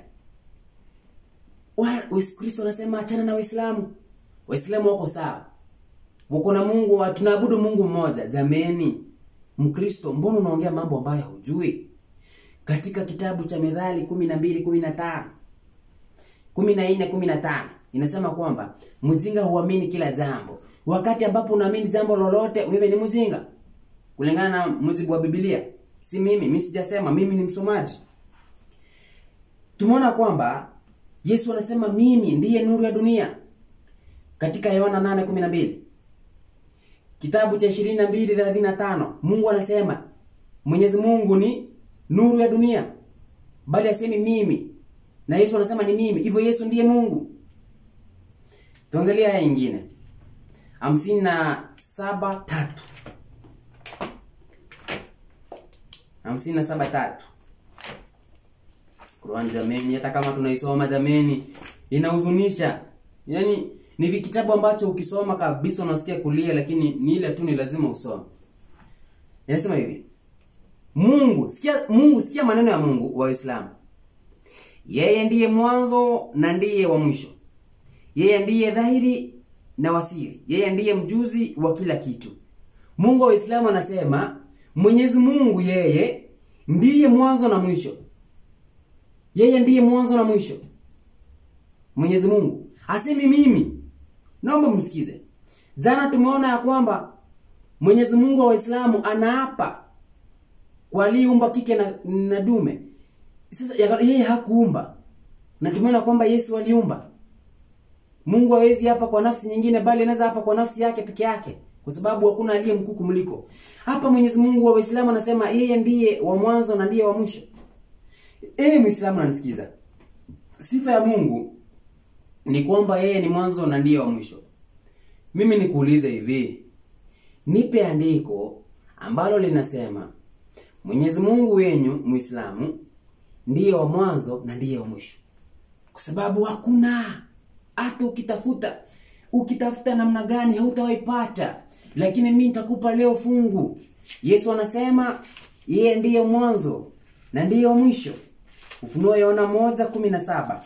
Wewe Kristo anasema achana na Waislamu. Waislamu wako sawa. Wako na Mungu, tunaabudu Mungu mmoja. Jameni, Mkristo mbona unaongea mambo ambayo hujui? Katika kitabu cha Methali kumi na mbili kumi na tano. kumi na nne kumi na tano inasema kwamba mjinga huamini kila jambo. Wakati ambapo unaamini jambo lolote, wewe ni mjinga. Kulingana na mujibu wa Biblia. Si mimi, mimi sijasema, mimi ni msomaji. Tumeona kwamba Yesu anasema mimi ndiye nuru ya dunia. Katika Yohana nane kumi na mbili. Kitabu cha ishirini na mbili thelathini na tano, Mungu anasema Mwenyezi Mungu ni nuru ya dunia. Bali asemi mimi. Na Yesu anasema ni mimi. Hivyo Yesu ndiye Mungu. Tuangalie haya nyingine. hamsini na saba tatu. hamsini na saba tatu. Qur'an jameni, hata kama tunaisoma jameni, inahuzunisha. Yaani ni kitabu ambacho ukisoma kabisa unasikia kulia, lakini ni ile tu ni lazima usome. Inasema hivi. Mungu, sikia Mungu, sikia maneno ya Mungu wa Uislamu. Yeye ndiye mwanzo na ndiye wa mwisho. Yeye ndiye dhahiri na wasiri. Yeye ndiye mjuzi wa kila kitu. Mungu wa Uislamu anasema Mwenyezi Mungu yeye ndiye mwanzo na mwisho. Yeye ndiye mwanzo na mwisho. Mwenyezi Mungu hasemi mimi. Naomba msikize. Jana tumeona ya kwamba Mwenyezi Mungu wa Uislamu anaapa kwa aliumba kike na, na dume. Sasa yeye hakuumba. Na tumeona kwamba Yesu aliumba. Mungu hawezi hapa kwa nafsi nyingine, bali anaweza hapa kwa nafsi yake peke yake, kwa sababu hakuna aliye mkuu kumliko. Hapa Mwenyezi Mungu wa Uislamu anasema yeye ndiye wa mwanzo na ndiye wa mwisho. Eh, Muislamu ananisikiza. Sifa ya Mungu ni kwamba yeye ni mwanzo na ndiye wa mwisho. Mimi nikuulize hivi. Nipe andiko ambalo linasema Mwenyezi Mungu wenyu Muislamu ndiye wa mwanzo na ndiye wa mwisho. Kwa sababu hakuna. Hata ukitafuta, ukitafuta namna gani hautawaipata. Lakini mimi nitakupa leo fungu. Yesu anasema yeye ndiye mwanzo na ndiye wa mwisho. Ufunuo Yohana moja kumi na saba.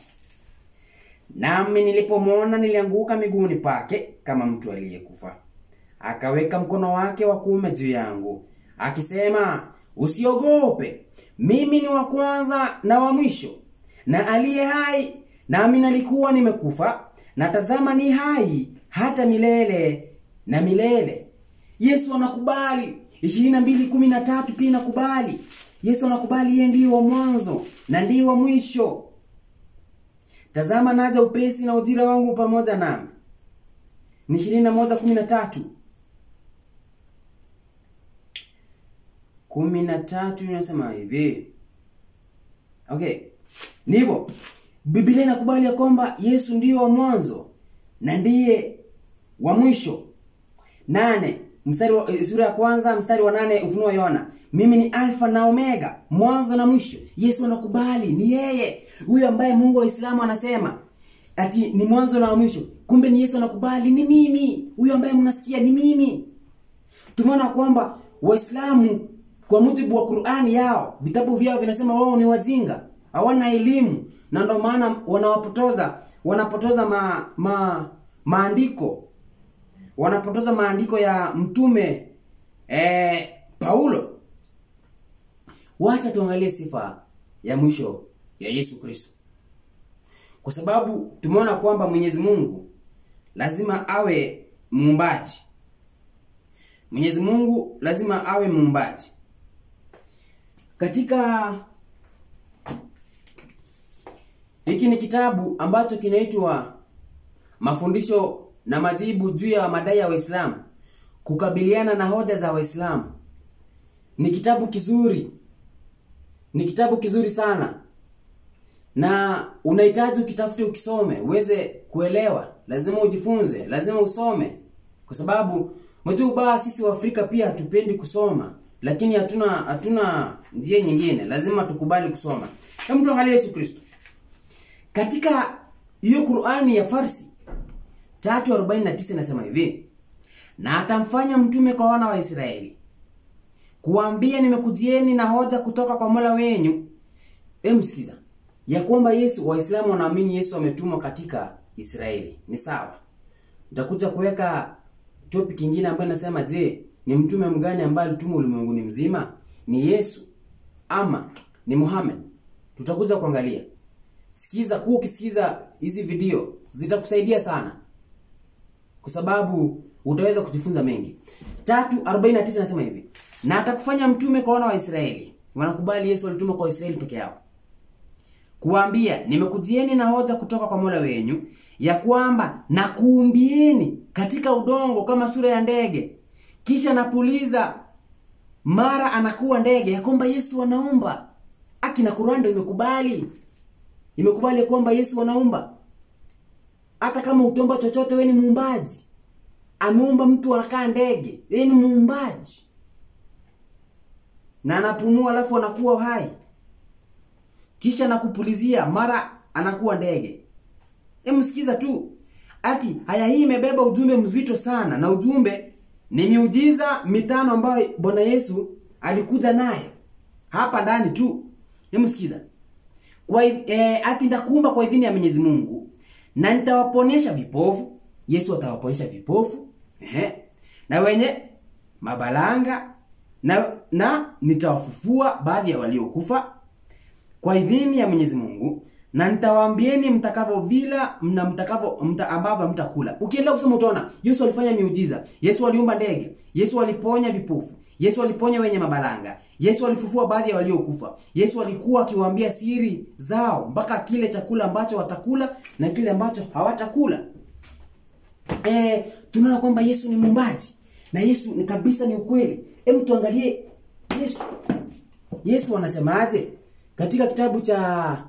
Nami nilipomwona nilianguka miguuni pake kama mtu aliyekufa. Akaweka mkono wake wa kuume juu yangu, akisema, usiogope, mimi ni wa kwanza na wa mwisho na aliye hai, nami nalikuwa nimekufa, na tazama ni hai hata milele na milele. Yesu anakubali. ishirini na mbili kumi na tatu pia nakubali. Yesu anakubali yeye ndiye wa mwanzo na ndiye wa mwisho. Tazama naja upesi na ujira wangu pamoja nami. Ni ishirini na moja kumi na tatu. kumi na tatu inasema hivi. Okay. Nivo. Biblia inakubali ya kwamba Yesu ndiye wa mwanzo na ndiye wa mwisho. Nane, mstari wa sura ya kwanza mstari wa nane Ufunuo Yohana. Mimi ni Alfa na Omega, mwanzo na mwisho. Yesu anakubali ni yeye. Huyo ambaye Mungu wa Uislamu anasema ati ni mwanzo na mwisho. Kumbe ni Yesu anakubali ni mimi. Huyo ambaye mnasikia ni mimi. Tumeona kwamba Waislamu kwa mujibu wa Qur'ani yao, vitabu vyao vinasema wao ni wajinga, hawana elimu, na ndio maana wanawapotoza, wanapotoza ma, ma maandiko. Wanapotoza maandiko ya mtume eh Paulo. Wacha tuangalie sifa ya mwisho ya Yesu Kristo. Kwa sababu tumeona kwamba Mwenyezi Mungu lazima awe muumbaji. Mwenyezi Mungu lazima awe muumbaji. Katika hiki ni kitabu ambacho kinaitwa Mafundisho na Majibu juu ya madai ya Waislamu, kukabiliana na hoja za Waislamu. Ni kitabu kizuri. Ni kitabu kizuri sana. Na unahitaji ukitafute ukisome, uweze kuelewa. Lazima ujifunze, lazima usome. Kwa sababu mjua sisi wa Afrika pia hatupendi kusoma, lakini hatuna hatuna njia nyingine. Lazima tukubali kusoma. Hebu tuangalie Yesu Kristo. Katika hiyo Qur'ani ya Farsi tatu arobaini na tisa inasema hivi. Na atamfanya mtume kwa wana wa Israeli, kuambia nimekujieni na hoja kutoka kwa Mola wenyu. Hebu sikiza. Ya kwamba Yesu, Waislamu wanaamini Yesu ametumwa katika Israeli. Ni sawa. Nitakuja kuweka topic nyingine ambayo inasema je, ni mtume mgani ambaye alitumwa ulimwenguni mzima? Ni Yesu ama ni Muhammad? Tutakuja kuangalia. Sikiza, kwa ukisikiza hizi video zitakusaidia sana, kwa sababu utaweza kujifunza mengi. tatu arobaini na tisa nasema hivi. Na atakufanya mtume kwa wana wa Israeli. Wanakubali Yesu alitumwa kwa Israeli peke yao. Kuambia nimekujieni na hoja kutoka kwa Mola wenyu, ya kwamba nakuumbieni katika udongo kama sura ya ndege, kisha napuliza mara anakuwa ndege. Ya kwamba Yesu anaumba. Aki na Qur'an ndio imekubali. Imekubali kwamba Yesu anaumba. Hata kama utomba chochote, wewe ni muumbaji. Ameumba mtu anakaa ndege, yeye ni muumbaji. Na anapumua alafu anakuwa hai. kisha nakupulizia, mara anakuwa ndege. Hebu sikiza tu. Ati haya, hii imebeba ujumbe mzito sana, na ujumbe ni miujiza mitano ambayo Bwana Yesu alikuja nayo hapa ndani tu. Hebu sikiza. Kwa eh, ati nitakuumba kwa idhini ya Mwenyezi Mungu, na nitawaponesha vipofu. Yesu atawaponesha vipofu. Ehe. Na wenye mabalanga, na na nitawafufua baadhi ya waliokufa kwa idhini ya Mwenyezi Mungu, na nitawaambieni mtakavyo vila mna mtakavyo mta, ambavyo mtakula. Ukienda kusoma utaona Yesu alifanya miujiza. Yesu aliumba ndege. Yesu aliponya vipofu. Yesu aliponya wenye mabalanga. Yesu alifufua baadhi ya waliokufa. Yesu alikuwa akiwaambia siri zao, mpaka kile chakula ambacho watakula na kile ambacho hawatakula. Eh, tunaona kwamba Yesu ni muumbaji, na Yesu ni kabisa ni ukweli. Hebu tuangalie Yesu. Yesu anasemaje katika kitabu cha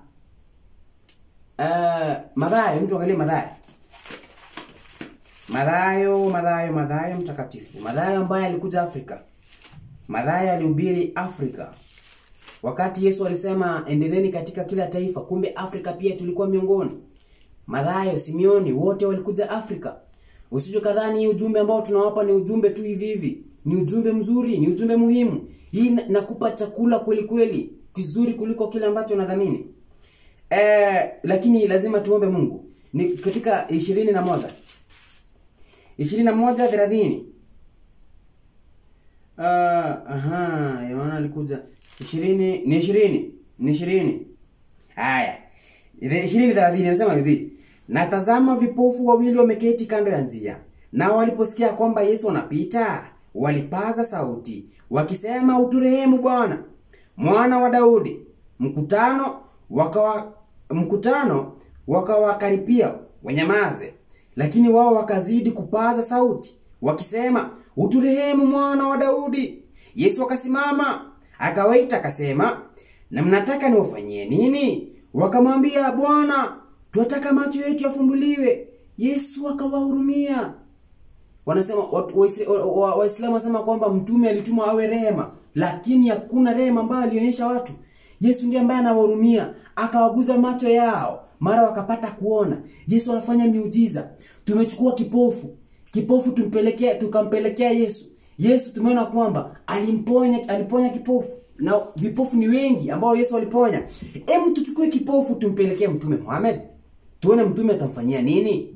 uh, Mathayo. Mtu angalie Mathayo. Mathayo, Mathayo, Mathayo mtakatifu. Mathayo ambaye alikuja Afrika. Mathayo alihubiri Afrika. Wakati Yesu alisema endeleeni katika kila taifa, kumbe Afrika pia tulikuwa miongoni. Mathayo, Simeoni, wote walikuja Afrika. Usije kadhani hii ujumbe ambao tunawapa ni ujumbe tu hivi hivi. Ni ujumbe mzuri, ni ujumbe muhimu. Hii nakupa chakula kweli kweli, kizuri kuliko kile ambacho unadhamini. Eh, lakini lazima tuombe Mungu. Ni katika ishirini na moja. ishirini na moja thelathini. Uh, aha, Yohana alikuja ishirini, ni ishirini, ni ishirini. Haya. ishirini thelathini anasema hivi: na tazama vipofu wawili wameketi kando ya njia, na waliposikia kwamba Yesu anapita, walipaza sauti wakisema, uturehemu Bwana, Mwana wa Daudi. Mkutano wakawa mkutano wakawakaripia wanyamaze, lakini wao wakazidi kupaza sauti wakisema, uturehemu Mwana wa Daudi. Yesu akasimama akawaita akasema, na mnataka niwafanyie nini? Wakamwambia, Bwana, tunataka macho yetu yafumbuliwe. Yesu akawahurumia. Wanasema Waislamu wasema kwamba mtume alitumwa awe rehema, lakini hakuna rehema ambayo alionyesha watu. Yesu ndiye ambaye anawahurumia, akawaguza macho yao, mara wakapata kuona. Yesu anafanya miujiza. Tumechukua kipofu, kipofu tumpelekea tukampelekea Yesu. Yesu tumeona kwamba alimponya aliponya kipofu, na vipofu ni wengi ambao Yesu aliponya. Hem, tuchukue kipofu tumpelekee Mtume Muhammad, tuone Mtume atamfanyia nini.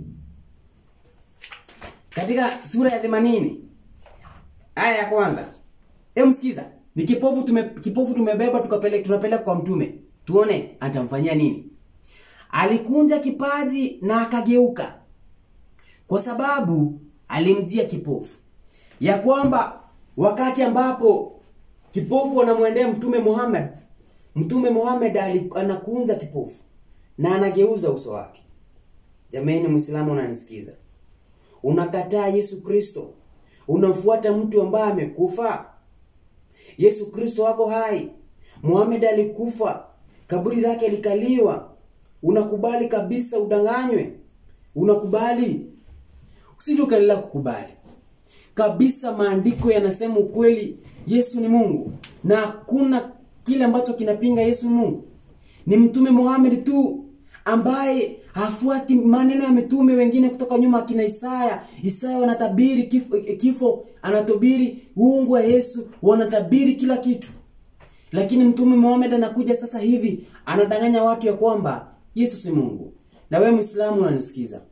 Katika sura ya themanini aya ya kwanza. Hem, sikiza. Ni kipofu tume kipofu tumebeba tukapeleka tunapeleka kwa Mtume. Tuone atamfanyia nini. Alikunja kipaji na akageuka, kwa sababu alimjia kipofu. Ya kwamba wakati ambapo kipofu anamwendea Mtume Muhammad, Mtume Muhammad anakunja kipofu na anageuza uso wake. Jamani Muislamu unanisikiza? Unakataa Yesu Kristo, unamfuata mtu ambaye amekufa. Yesu Kristo wako hai. Muhammad alikufa, kaburi lake likaliwa. Unakubali kabisa udanganywe? Unakubali? Usije ukaendelea kukubali. Kabisa maandiko yanasema ukweli, Yesu ni Mungu, na hakuna kile ambacho kinapinga Yesu ni Mungu. Ni Mtume Muhammad tu ambaye hafuati maneno ya mitume wengine kutoka nyuma, kina Isaya. Isaya wanatabiri kifo, kifo anatabiri uungu wa Yesu, wanatabiri kila kitu. Lakini Mtume Muhammad anakuja sasa hivi anadanganya watu ya kwamba Yesu si Mungu. Na wewe Muislamu unanisikiza?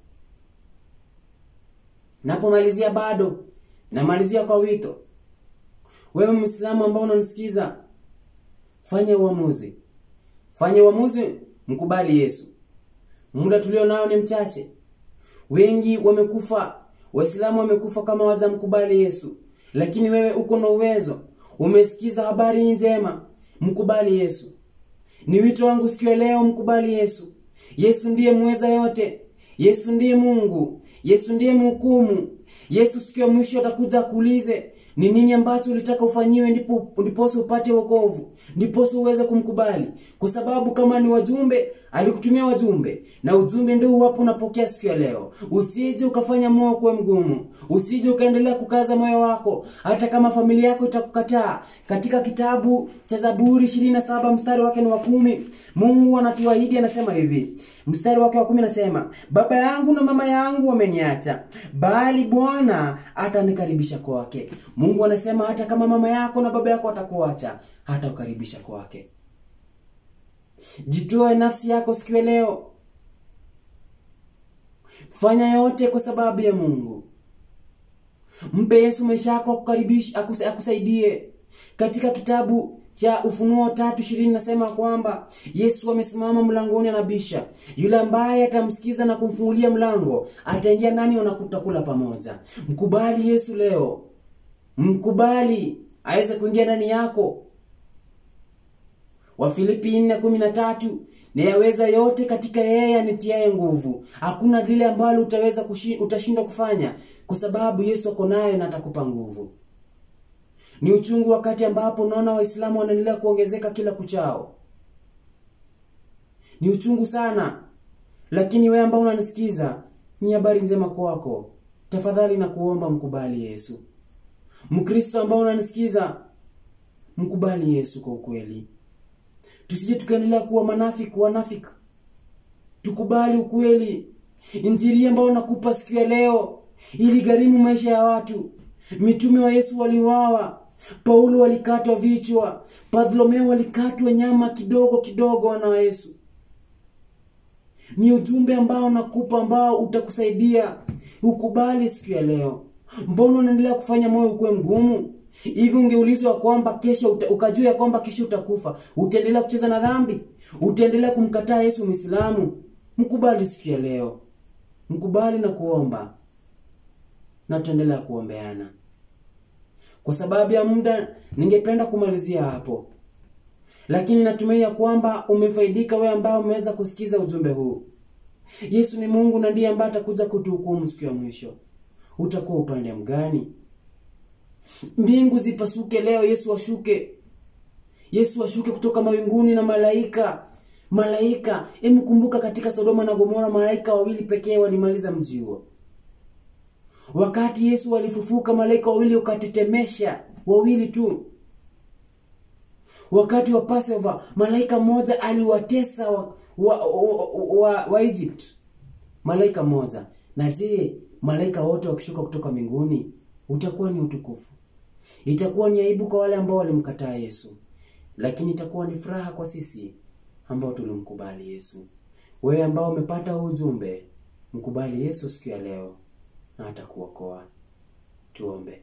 Napomalizia bado namalizia kwa wito. Wewe Muislamu ambao unanisikiza, fanya uamuzi. Fanya uamuzi, mkubali Yesu. Muda tulio nao ni mchache. Wengi wamekufa, Waislamu wamekufa kama hawajamkubali Yesu. Lakini wewe uko na uwezo. Umesikiza habari njema, mkubali Yesu. Ni wito wangu siku ya leo, mkubali Yesu. Yesu ndiye muweza yote. Yesu ndiye Mungu. Yesu ndiye mhukumu. Yesu siku ya mwisho atakuja kuulize, ni nini ambacho ulitaka ufanyiwe ndipo ndiposo upate wokovu, ndiposo uweze kumkubali. Kwa sababu kama ni wajumbe alikutumia wajumbe, na ujumbe ndio wapo unapokea siku ya leo. Usije ukafanya moyo kuwa mgumu, usije ukaendelea kukaza moyo wako hata kama familia yako itakukataa. Katika kitabu cha Zaburi ishirini na saba mstari wake ni wa kumi, Mungu anatuahidi, anasema hivi. Mstari wake wa kumi anasema, baba yangu na mama yangu wameniacha, bali Bwana atanikaribisha kwake. Mungu anasema hata kama mama yako na baba yako watakuacha, hata ukaribisha kwake. Jitoe nafsi yako siku ya leo. Fanya yote kwa sababu ya Mungu. Mpe Yesu maisha yako kukaribisha, akusaidie. Katika kitabu cha Ufunuo tatu ishirini nasema kwamba Yesu amesimama mlangoni anabisha. Yule ambaye atamsikiza na kumfungulia mlango, ataingia ndani na kutakula pamoja. Mkubali Yesu leo. Mkubali aweze kuingia ndani yako. Wafilipi nne kumi na tatu, na yaweza yote katika yeye anitiaye nguvu. Hakuna lile ambalo utaweza utashindwa kufanya kwa sababu Yesu ako naye na atakupa nguvu. Ni uchungu wakati ambapo unaona Waislamu wanaendelea kuongezeka kila kuchao. Ni uchungu sana. Lakini wewe ambao unanisikiza, ni habari njema kwako. Tafadhali na kuomba mkubali Yesu. Mkristo ambao unanisikiza, mkubali Yesu kwa ukweli. Tusije tukaendelea kuwa manafiki, wanafiki. Tukubali ukweli. Injili ambayo nakupa siku ya leo ili gharimu maisha ya watu. Mitume wa Yesu waliuawa, Paulo walikatwa vichwa, Bartholomeo walikatwa nyama kidogo kidogo wana wa Yesu. Ni ujumbe ambao nakupa ambao utakusaidia. Ukubali siku ya leo. Mbona unaendelea kufanya moyo kuwe mgumu? Hivi ungeulizwa kwamba kesho ukajua ya kwamba kesho utakufa, utaendelea kucheza na dhambi? Utaendelea kumkataa Yesu Muislamu? Mkubali siku ya leo. Mkubali na kuomba. Na tutaendelea kuombeana. Kwa sababu ya muda ningependa kumalizia hapo. Lakini natumai ya kwamba umefaidika wewe ambao umeweza kusikiza ujumbe huu. Yesu ni Mungu na ndiye ambaye atakuja kutuhukumu siku ya mwisho. Utakuwa upande mgani? Mbingu zipasuke leo, Yesu ashuke. Yesu ashuke kutoka mawinguni na malaika. Malaika, hebu kumbuka katika Sodoma na Gomora malaika wawili pekee walimaliza mji huo. Wakati Yesu alifufuka malaika wawili ukatetemesha, wawili tu. Wakati wa Passover malaika mmoja aliwatesa wa wa, wa, wa, wa Egypt. Malaika mmoja. Na je, malaika wote wakishuka kutoka mbinguni, utakuwa ni utukufu. Itakuwa ni aibu kwa wale ambao walimkataa Yesu. Lakini itakuwa ni furaha kwa sisi ambao tulimkubali Yesu. Wewe ambao umepata ujumbe, mkubali Yesu siku ya leo na atakuokoa. Tuombe.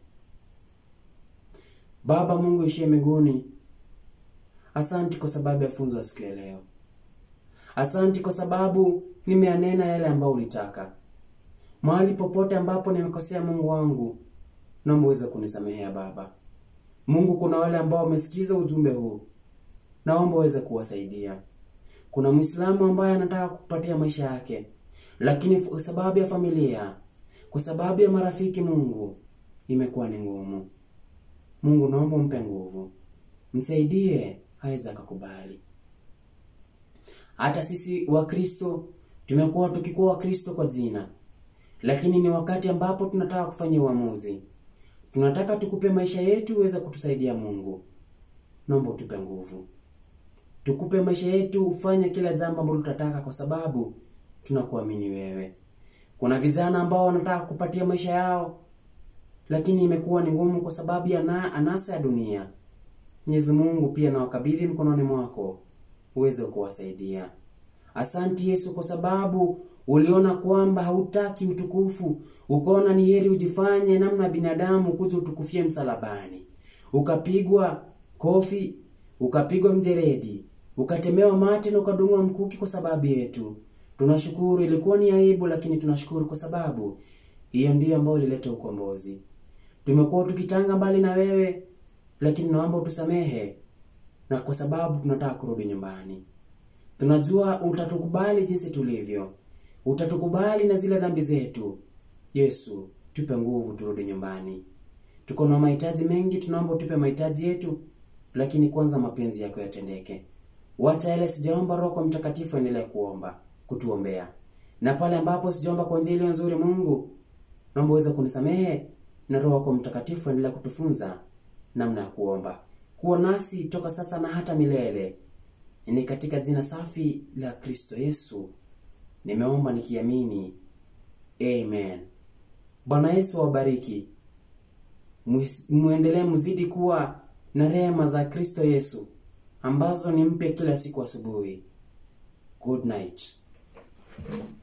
Baba Mungu ishie mbinguni, asante kwa sababu ya funzo siku ya leo. Asante kwa sababu nimeanena yale ambao ulitaka. Mahali popote ambapo nimekosea Mungu wangu, naomba uweze kunisamehea Baba. Mungu, kuna wale ambao wamesikiza ujumbe huu, naomba uweze kuwasaidia. Kuna Muislamu ambaye anataka kupatia maisha yake, lakini kwa sababu ya familia, kwa sababu ya marafiki, Mungu, imekuwa ni ngumu. Mungu, naomba umpe nguvu. Msaidie aweze kukubali. Hata sisi wa Kristo tumekuwa tukikuwa wa Kristo kwa jina, lakini ni wakati ambapo tunataka kufanya uamuzi. Tunataka tukupe maisha yetu uweze kutusaidia Mungu. Naomba utupe nguvu. Tukupe maisha yetu ufanye kila jambo ambalo tutataka kwa sababu tunakuamini wewe. Kuna vijana ambao wanataka kupatia maisha yao, lakini imekuwa ni ngumu kwa sababu ya na, anasa ya dunia. Mwenyezi Mungu, pia na wakabidhi mkononi mwako uweze kuwasaidia. Asante Yesu kwa sababu uliona kwamba hautaki utukufu, ukaona ni heri ujifanye namna binadamu kuja utukufie msalabani. Ukapigwa kofi, ukapigwa mjeredi, ukatemewa mate na ukadungwa mkuki kwa sababu yetu. Tunashukuru, ilikuwa ni aibu lakini tunashukuru kwa sababu hiyo ndiyo ambayo ilileta ukombozi. Tumekuwa tukitanga mbali na wewe, lakini naomba utusamehe, na kwa sababu tunataka kurudi nyumbani. Tunajua utatukubali jinsi tulivyo. Utatukubali na zile dhambi zetu. Yesu, tupe nguvu turudi nyumbani. Tuko na mahitaji mengi, tunaomba utupe mahitaji yetu, lakini kwanza mapenzi yako yatendeke. Wacha ile sijaomba, Roho Mtakatifu endelee kuomba, kutuombea. Na pale ambapo sijaomba kwa njia ile nzuri, Mungu, naomba uweze kunisamehe, na Roho Mtakatifu endelee kutufunza namna ya kuomba. Kuwa nasi toka sasa na hata milele. Ni katika jina safi la Kristo Yesu nimeomba nikiamini. Amen. Bwana Yesu wabariki. Muendelee mzidi kuwa na rehema za Kristo Yesu ambazo ni mpya kila siku asubuhi. Good night.